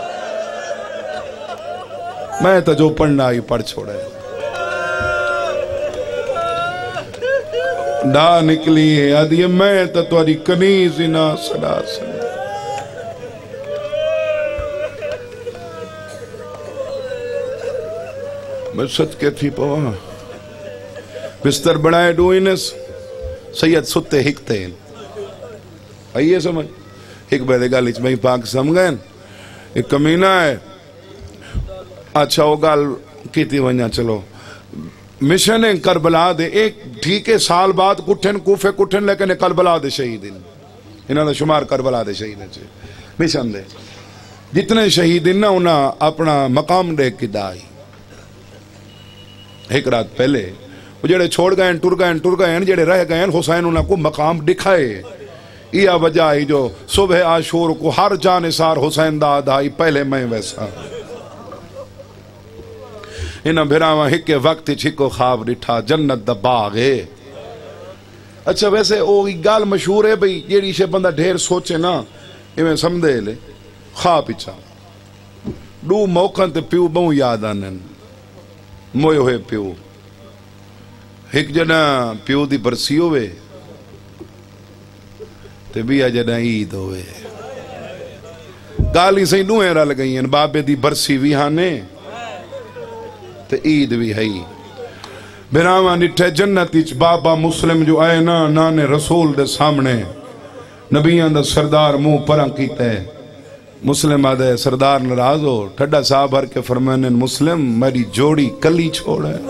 S1: میں تا جو پڑھنا ہی پڑھ چھوڑے ڈا نکلی ہے آدھی میں تا تواری کنیز نہ سڑا سڑا میں صدقے تھی پوا بستر بنائے ڈوئنس سید ستے ہکتے ہیں آئیے سمجھ ایک بیدے گا لیچ میں پاک سمگھیں ایک کمینہ ہے اچھا وہ گال کیتی ونیا چلو مشن کربلا دے ایک ٹھیکے سال بعد کٹھن کوفے کٹھن لیکن کربلا دے شہیدین انہوں نے شمار کربلا دے شہیدین چھے مشن دے جتنے شہیدین نا انہاں اپنا مقام دے کی دائی ایک رات پہلے وہ جڑے چھوڑ گئے ٹر گئے جڑے رہ گئے حسین انہاں کو مقام دکھائے یہ وجہ ہی جو صبح عاشور کو ہر جانثار حسین دا دائی پہلے میں ویسا انہاں بھراواں ہکے وقت چھکو خواب ڈٹھا جنت دا باغے اچھا ویسے وہ گال مشہور ہے بھئی جیڑی شے بندہ ڈھیر سوچے نا میں سمدھے لے خواب پیچھا دو موقعن تے پیو بہوں یاد آنن موئے ہوئے پیو ایک جنا پیو دی برسی ہوئے تے بیا جنا عید ہوئے گالی سہی نویں رل گئی ہیں بابے دی برسی بھی ہانے تے عید بھی ہے بھراواں نٹھے جنتی چ بابا مسلم جو آئے نا نانے رسول دے سامنے نبیان دا سردار منہ پرا کیتے مسلم آدھے سردار ناراض ہو ٹھڈا صاحب ہر کے فرمانے مسلم میری جوڑی کلی چھوڑ ہے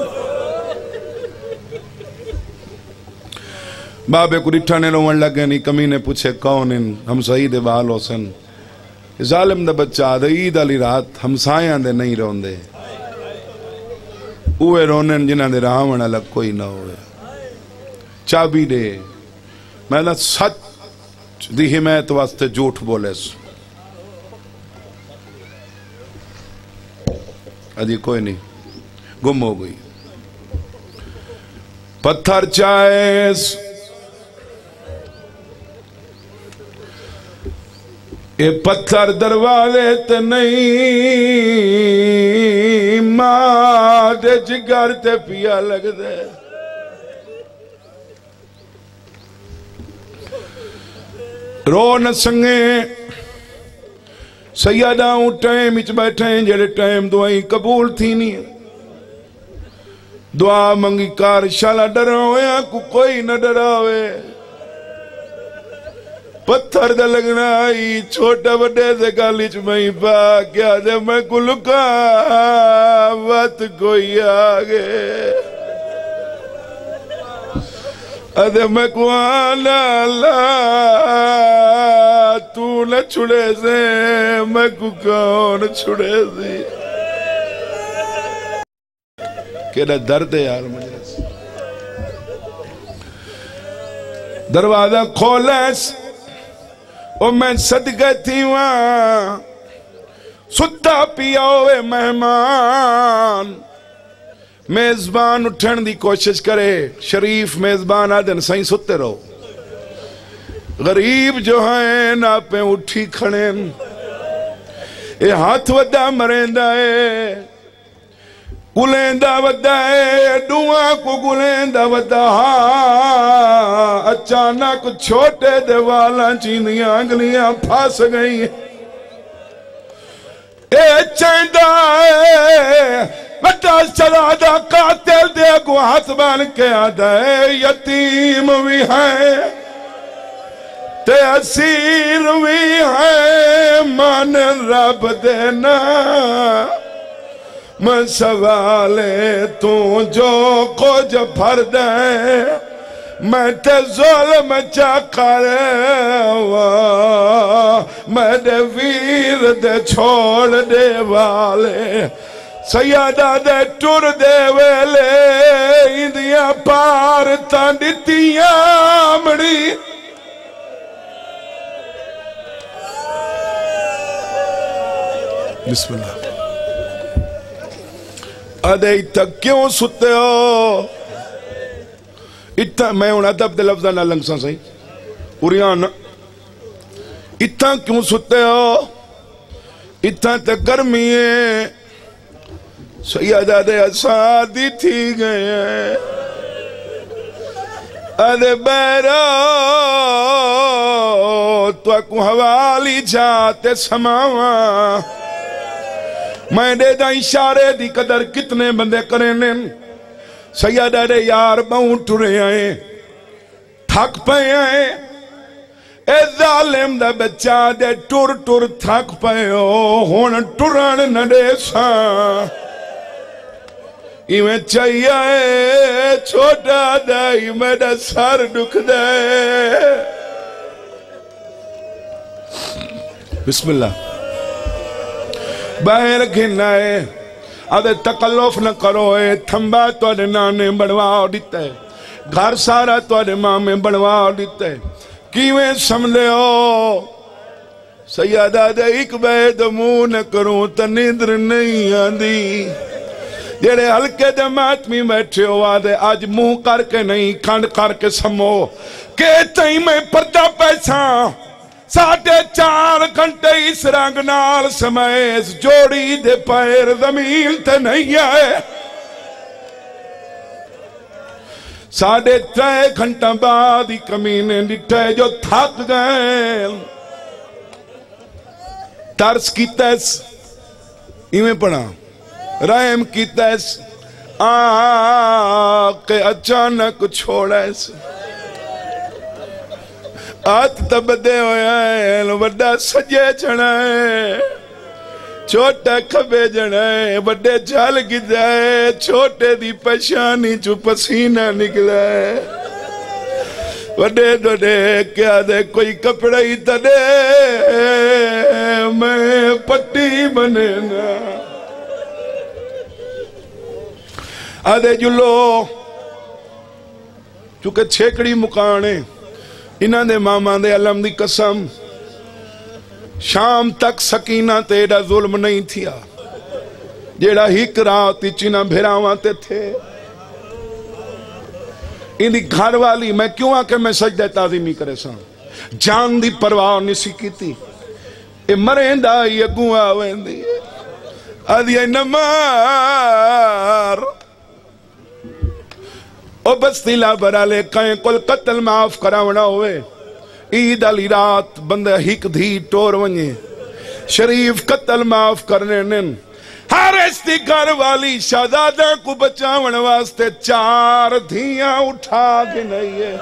S1: بابے کو ڈٹھانے روان لگے نہیں کمینے پوچھے کون ان ہم سعید بال حسن ظالم دا بچہ آدھے عید علی رات ہم سائیاں دے نہیں رون دے اوے رونن جنہ دے راون الگ کوئی نہ ہوئے چابی دے میں نے سچ دی حمایت واسطے جھوٹ بولے سو ادھی کوئی نہیں گم ہو گئی پتھر چائس اے پتھر دروازے تے نہیں ماں دے جگر تے پیا لگ دے رو نہ سنگے سیدہ ہوں ٹائم اچ بیٹھے ہیں جڑے ٹائم دعائیں قبول تھی نہیں دعا منگی کار شالا ڈراویا کو کوئی نہ ڈراوے پتھر دے لگنا آئی چھوٹا بڑے سے گالیچ میں پا کیا دے میں کو لکا وقت کوئی آگے ادھے میں کو آنا اللہ تو نہ چھڑے سے میں کو کون چھڑے سے کہنا درد ہے یار مجھے دروازہ کھولیس او میں صدقہ تھی وہاں ستا پیا ہوئے مہمان میزبان اٹھن دی کوشش کرے شریف میزبان آدھن سائیں ستے رہو غریب جو ہیں نا پہ اٹھی کھڑیں اے ہاتھ ودا مرندہ ہے گلیندہ ودا ہے دعا کو گلیندہ ودا اچانک چھوٹے دیوالاں چیندیاں انگلیاں پھاس گئی اے چیندہ ہے ودا سرادہ قاتل دے کو ہاتھ بان کے آدھا ہے یتیم بھی ہے تے اسیر بھی ہے مان رب دینا میں سوالے تو جو کچھ پھر دیں میں تے ظلم چاکرے میں دے ویر دے چھوڑ دے والے سیادہ دے ٹر دے ویلے اندیاں پار تاندتیاں مڑی بسم اللہ ادھے اتھا کیوں ستے ہو اتھا میں انہا دب دے لفظہ نہ لنگ سا سہی اریان اتھا کیوں ستے ہو اتھا تے گرمی ہے سیدہ دے اسادی تھی گئے ادھے بیرو تو اکو حوالی جاتے سماواں میں دے دا اشارے دی قدر کتنے بندے کرنے سیدہ دے یار بہوں ٹرے آئے تھک پہ آئے اے ظالم دا بچہ دے ٹر ٹر تھک پہ ہون ٹرن نہ دے ساں ایویں چاہیے چھوٹا دائی میرا سر دکھ دے بسم اللہ باہر گھننا ہے آدھے تکلف نہ کرو ہے تھمبا توڑے نانے بڑھوا دیتا ہے گھر سارا توڑے مامے بڑھوا دیتا ہے کیویں سمجھے ہو سیادہ دے ایک بید منہ نہ کروں تا نیندر نہیں آندی جیڑے ہلکے جماعت میں بیٹھے ہو آدھے آج منہ کر کے نہیں کھنڈ کر کے سمو کہ تئی میں پردہ پیسا 4.5 گھنٹے اس رنگ نال سمیس جوڑی دے پیر زمین تے نہیں آئے 3.5 گھنٹہ بعد ہی کمینے ڈٹھے جو تھک گئے ترس کی تیس ایمیں پڑھا رحم کی تیس آکے اچانک چھوڑا اس آت تب دے ہویا ہے وڈا سجے چڑھائے چھوٹا کھبے جڑائے وڈے جھال کی جائے چھوٹے دی پشانی چو پسینہ نکلائے وڈے دوڑے کیا دے کوئی کپڑا ہی تڑے میں پٹی بنے نا آدھے جلو چونکہ چھیکڑی مکانے انہاں دے ماما دے علم دی قسم شام تک سکینہ تیڑا ظلم نہیں تھیا جیڑا ہیک رات چینہ بھیراواں تے تھے ان دی گھر والی میں کیوں آکے میں سجدہ تعظیمی کرے ساں جان دی پرواہ نسی کی تھی اے مرین دا یہ گوہ آوین دی آدھی نمار او بستیلا برالے کہیں کل قتل معاف کراونا ہوئے عید علی رات بندہ ہک دھی ٹور ونجے شریف قتل معاف کرنے نن ہر استی گھر والی شہزادہ کو بچاون واسطے 4 دھیاں اٹھا کے نہیں ہے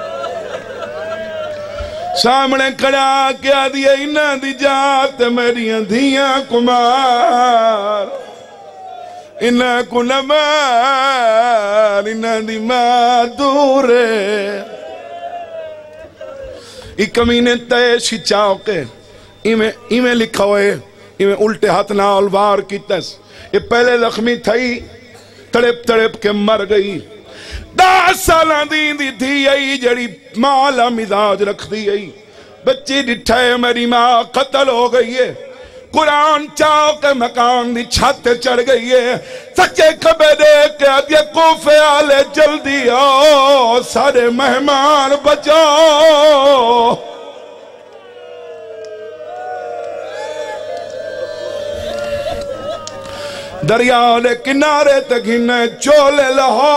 S1: سامنے کڑا کیا دیا انہاں دی جات میریاں دھیاں کمار انہاں کو نمار انہاں دی ماں دور ہے ایک کمینے تیشی چاہو کے ایمیں لکھا ہوئے ایمیں الٹے ہاتھ نال وار کی تیس یہ پہلے زخمی تھئی تڑپ تڑپ کے مر گئی 10 سالان دی تھی یہی جڑی مالا مزاج رکھ دی یہی بچی ڈٹھائے میری ماں قتل ہو گئی ہے قرآن چاہو کے مکان دی چھت چڑھ گئی ہے سچے کبے دیکھ کے اب یہ کوفے آلے جلدی آؤ سارے مہمان بچاؤ دریاؤ دے کنارے تکھینے چولے لہو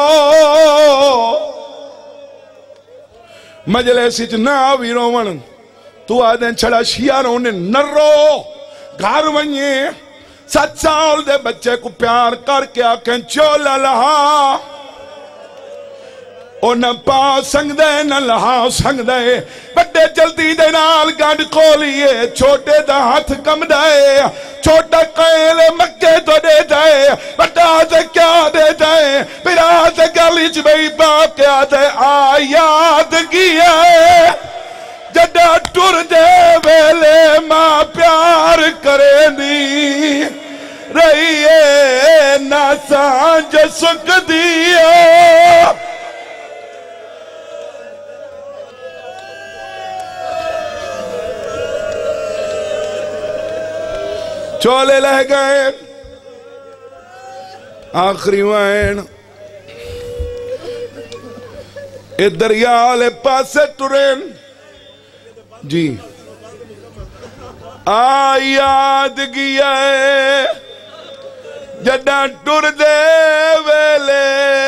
S1: مجلسی چنا بھی روون تو آدھیں چھڑا شیاروں نے نرو گھر ونیے 7 سال دے بچے کو پیار کر کے آکھیں چولا لہا او نہ پا سنگ دے نہ لہا سنگ دے بڑے جلدی دے نال گاڑ کھولیے چھوٹے دا ہاتھ کم دے چھوٹا قیل مکے تو دے دے بڑا سے کیا دے دے پھر آتے گلیچ بھئی باپ کیا دے آیاد کیا جڑا ٹر دے ویلے ماں پیار کرے دی رہیے نہ سانج سکھ دیا چولے لہ گئے آخری وائن اے دریالے پاسے ٹرین جی آیاد گیا ہے جڑا ٹر دے ویلے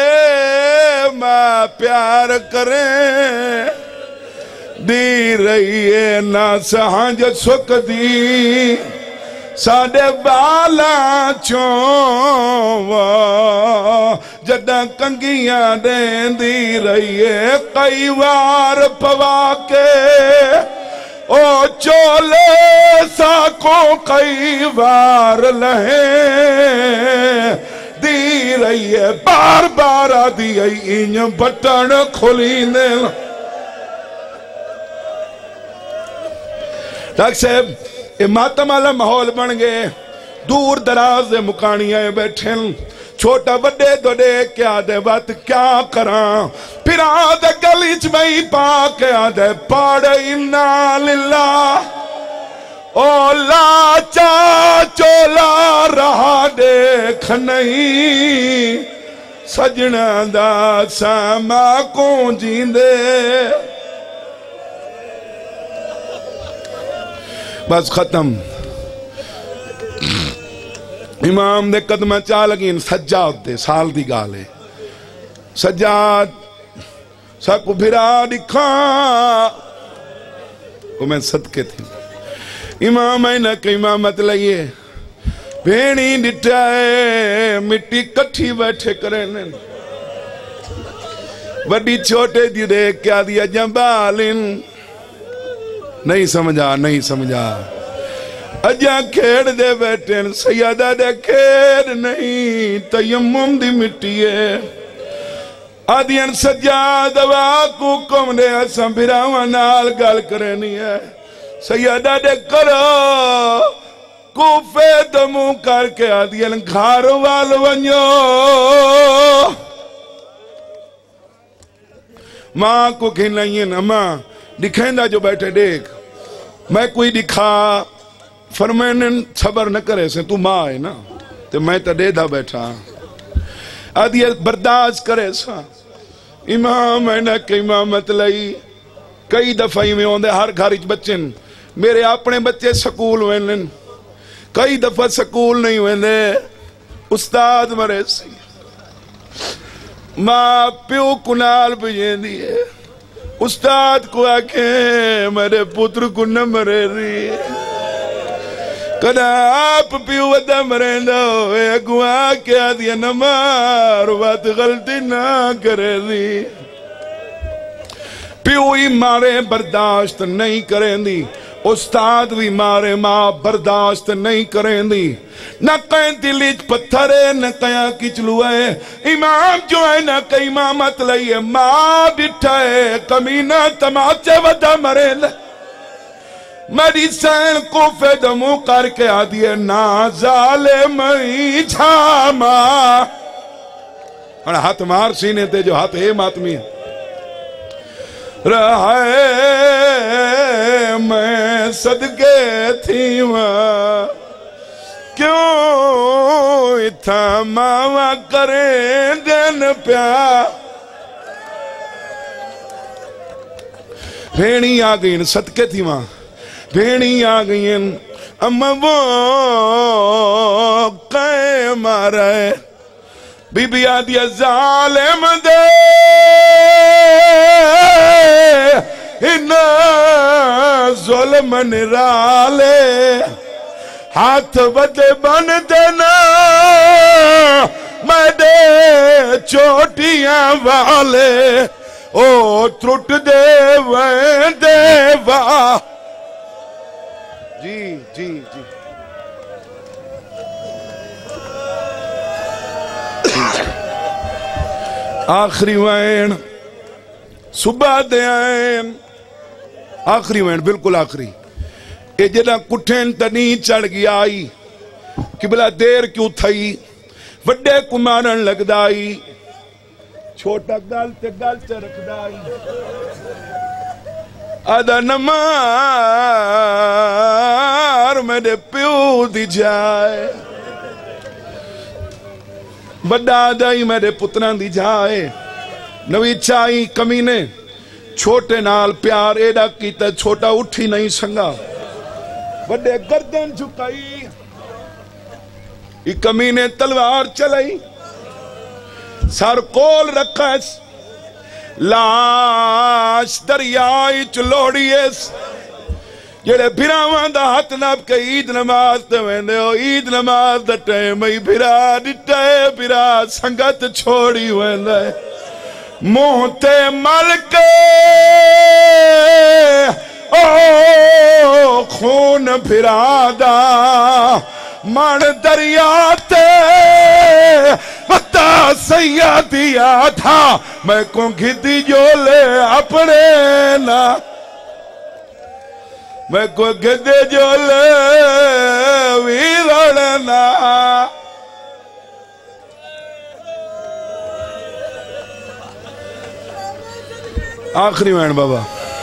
S1: ماں پیار کریں دی رہی ہے نہ سہانج سکھ دی ساڈے بالا چوں جداں کنگیاں دیندی رہیے کئی وار پوا کے او چولے ساکوں کئی وار لہیں دی رہیے بار بار آدھی این بٹن کھلینے ڈاکٹر صاحب یہ ماتم والا ماحول بن گئے دور دراز دے مکانیاں بیٹھن چھوٹا بڑے دوڑے کیا دے بات کیا کراں پھر آدھے گلیچ میں پا کے آدھے پاڑ انا للہ او لا چولا رہا دیکھ نہیں سجنہ دا ساما کون جیندے بس ختم امام دے قدمہ چاہ لگین سجاد دے سال دی گالے سجاد ساکو بھرا دکھا وہ میں صدقے تھی امام اینا کہ امامت لئیے بھینی ڈٹائے مٹی کٹھی بیٹھے کرنے وڈی چھوٹے دی دے کیا دیا جنبالن نہیں سمجھا اجا کھیڑ دے بیٹھن سیادہ دے کھیڑ نہیں تیمم دی مٹی ہے آدھین سجاد واقو کم دے اسم بھراوان نال گال کرنی ہے سیادہ دے کرو کوفے دمو کر کے آدھین گھار وال ونیو ماں کو کھنائیں ماں دکھائیں دا جو بیٹھے دیکھ میں کوئی دکھا فرمینن صبر نہ کرے سے تو ماں ہے نا تو میں تا دے دا بیٹھا آدھی برداشت کرے سا امام ہے نا کہ امامت لئی کئی دفعی میں ہوندے ہر گھارج بچن میرے اپنے بچے سکول وینن کئی دفعہ سکول نہیں ویندے استاد مرے سی ماں پیو کنال بجیں دیئے استاد کو آکھیں میرے پتر کو نہ مرے ری کدا آپ پیو ودا مرے دو اگو آکے آدھیا نمار بات غلطی نہ کرے ری پیو ہی مارے برداشت نہیں کریں دی استاد بھی مارے ماں برداشت نہیں کریں دی نہ کہیں دلیج پتھرے نہ کہیں کچلوئے امام جو ہے نہ کہیں امامت لئیے ماں بٹھائے کمینہ تماچے ودا مرے لے میری سین کو فیدمو کر کے آدھیے نا ظالمی جھاما ہاتھ مار سینے تے جو ہاتھ ہے ماتمی ہے رہے میں صدقے تھی ماں کیوں اتھا ماوا کریں دن پیا بھینی آگئین صدقے تھی ماں بھینی آگئین اما وہ قیم آ رہے بی بی آدیا ظالم دے انہا ظلم نرالے ہاتھ بدے بن دینا میں دے چوٹیاں والے او ترٹ دے وین دے وا جی جی جی آخری وین صبح دے آئین آخری وین بالکل آخری اے جدہ کٹھین تنی چڑھ گیا آئی کہ بلا دیر کیوں تھائی وڈے کمارن لگ دائی چھوٹا گل تے رکھ دائی آدھا نمار میرے پیو دی جائے بڑا آدھائی میرے پتران دی جائے نوی چائی کمینے چھوٹے نال پیار ایڈا کیتا چھوٹا اٹھی نہیں سنگا بڑے گردن جھکائی یہ کمینے تلوار چلائی سر کول رکھا ہے لاش دریائی چلوڑی ہے جڑے بھراواں دا ہاتھ نپ کے عید نماز تے ویندے ہو عید نماز دا ٹائم ہی بھرا ڈٹا ہے بھرا سنگت چھوڑی ویندا ہے منہ تے مل کے او خون بھرا دا من دریا تے وطا سیادیا تھا میں کو گھدی جو لے اپنے نا میں کو گھدی جو لے ویرڑنا آخری وین بابا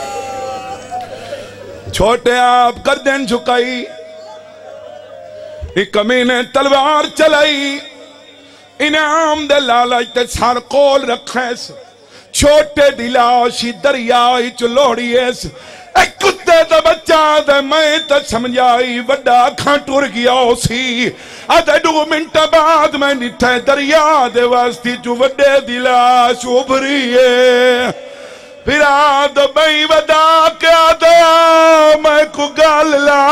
S1: چھوٹے آپ گردن جھکائی ایک کمینے تلوار چلائی انعام دے لالچ تے سار قول رکھیس چھوٹے دلاشی دریائی چلوڑی ایس ایک کتے دا بچہ دے میں تے سمجھائی وڈا کھاں ٹور گیا سی آدھے 2 منٹ بعد میں نٹھے دریا دے واسطی جو وڈے دلاش ابھریے پھر آدھ بھئی ودا کیا دیا میں کو گال لا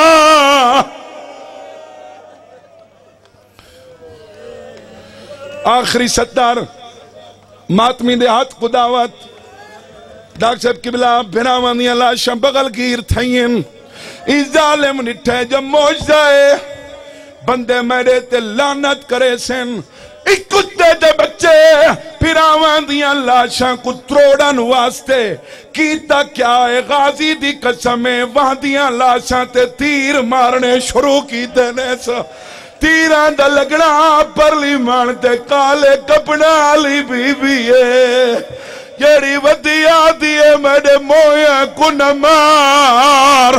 S1: آخری ستار ماتمی دے ہاتھ قداوت ڈاکٹر صاحب قبلہ بناوانی اللہ شم بغل گیر تھائیں اس ظالم نٹھے جب موج جائے بندے میرے تے لانت کرے سن ایک کتے دے بچے پیراوان دیاں لاشاں کو تروڑن واسطے کیتا کیا ہے غازی دی قسمیں وہاں دیاں لاشاں تے تیر مارنے شروع کی دینے سا تیران دا لگنا پرلی مانتے کالے کپنا لی بی بی ہے جیڑی ودیا دیئے میرے مویا کو نمار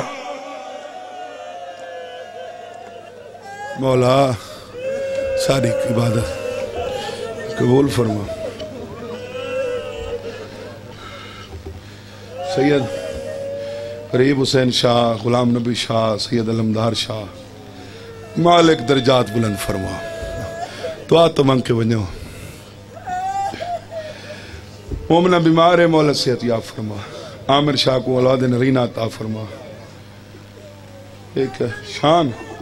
S1: مولا ساری عبادت قبول فرما سید قریب حسین شاہ غلام نبی شاہ سید علمدار شاہ مالک درجات بلند فرما تو آتو منگ کے ونیو مومنہ بیمار مولا صحت یا فرما عامر شاہ کو اولاد نرینہ عطا فرما ایک شان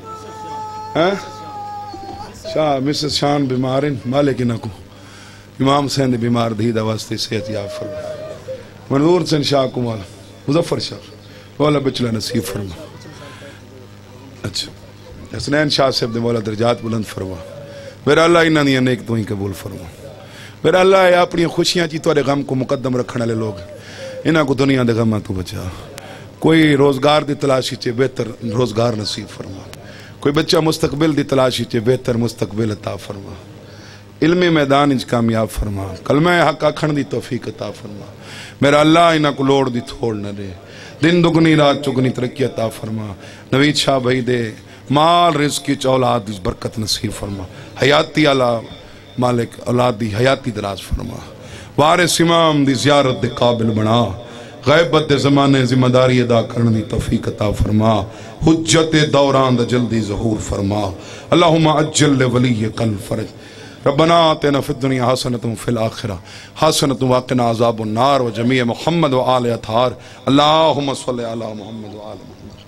S1: شاہ مسز شان بیمارن مالک نکو امام حسین بیمار دھیدہ واسطے صحت یا فرما منور سن شاہ کو مولا مظفر شاہ مولا بچلہ نصیب فرما اچھا حسنین شاہ صاحب دے مولا درجات بلند فرما میرا اللہ انہاں نہیں نیک تو ہی قبول فرما میرا اللہ ہے اپنی خوشیاں چی توڑے غم کو مقدم رکھنے لے لوگ انہاں کو دنیا دے غمہ تو بچا کوئی روزگار دی تلاشی چے بہتر روزگار نصیب فرما کوئی بچہ مستقبل دی تلاشی چے بہتر مستقبل عطا فرما علمی میدان انج کامیاب فرما کلمہ حق آکھن دی توفیق عطا فرما میرا اللہ انہاں کو لوڑ دی تھوڑ نہ دے دن دگنی رات چگنی ترقی عطا فرما نوید شاہ بھائی دے مال رزق کی اولاد اس برکت نصیب فرما حیاتی علا مالک اولاد دی حیاتی دراز فرما وارث امام دی زیارت دے قابل بنا غیبت دے زمانے ذمہ داری ادا کرنے توفیق عطا فرما حجت دوران دا جلدی ظہور فرما اللہم اجل ولی قل فرج ربنا آتنا فی الدنیا حسنۃ فی الآخرہ حسنۃ وقنا عذاب النار و جمیع محمد و آل اطہار اللہم صلی علی محمد و آل محمد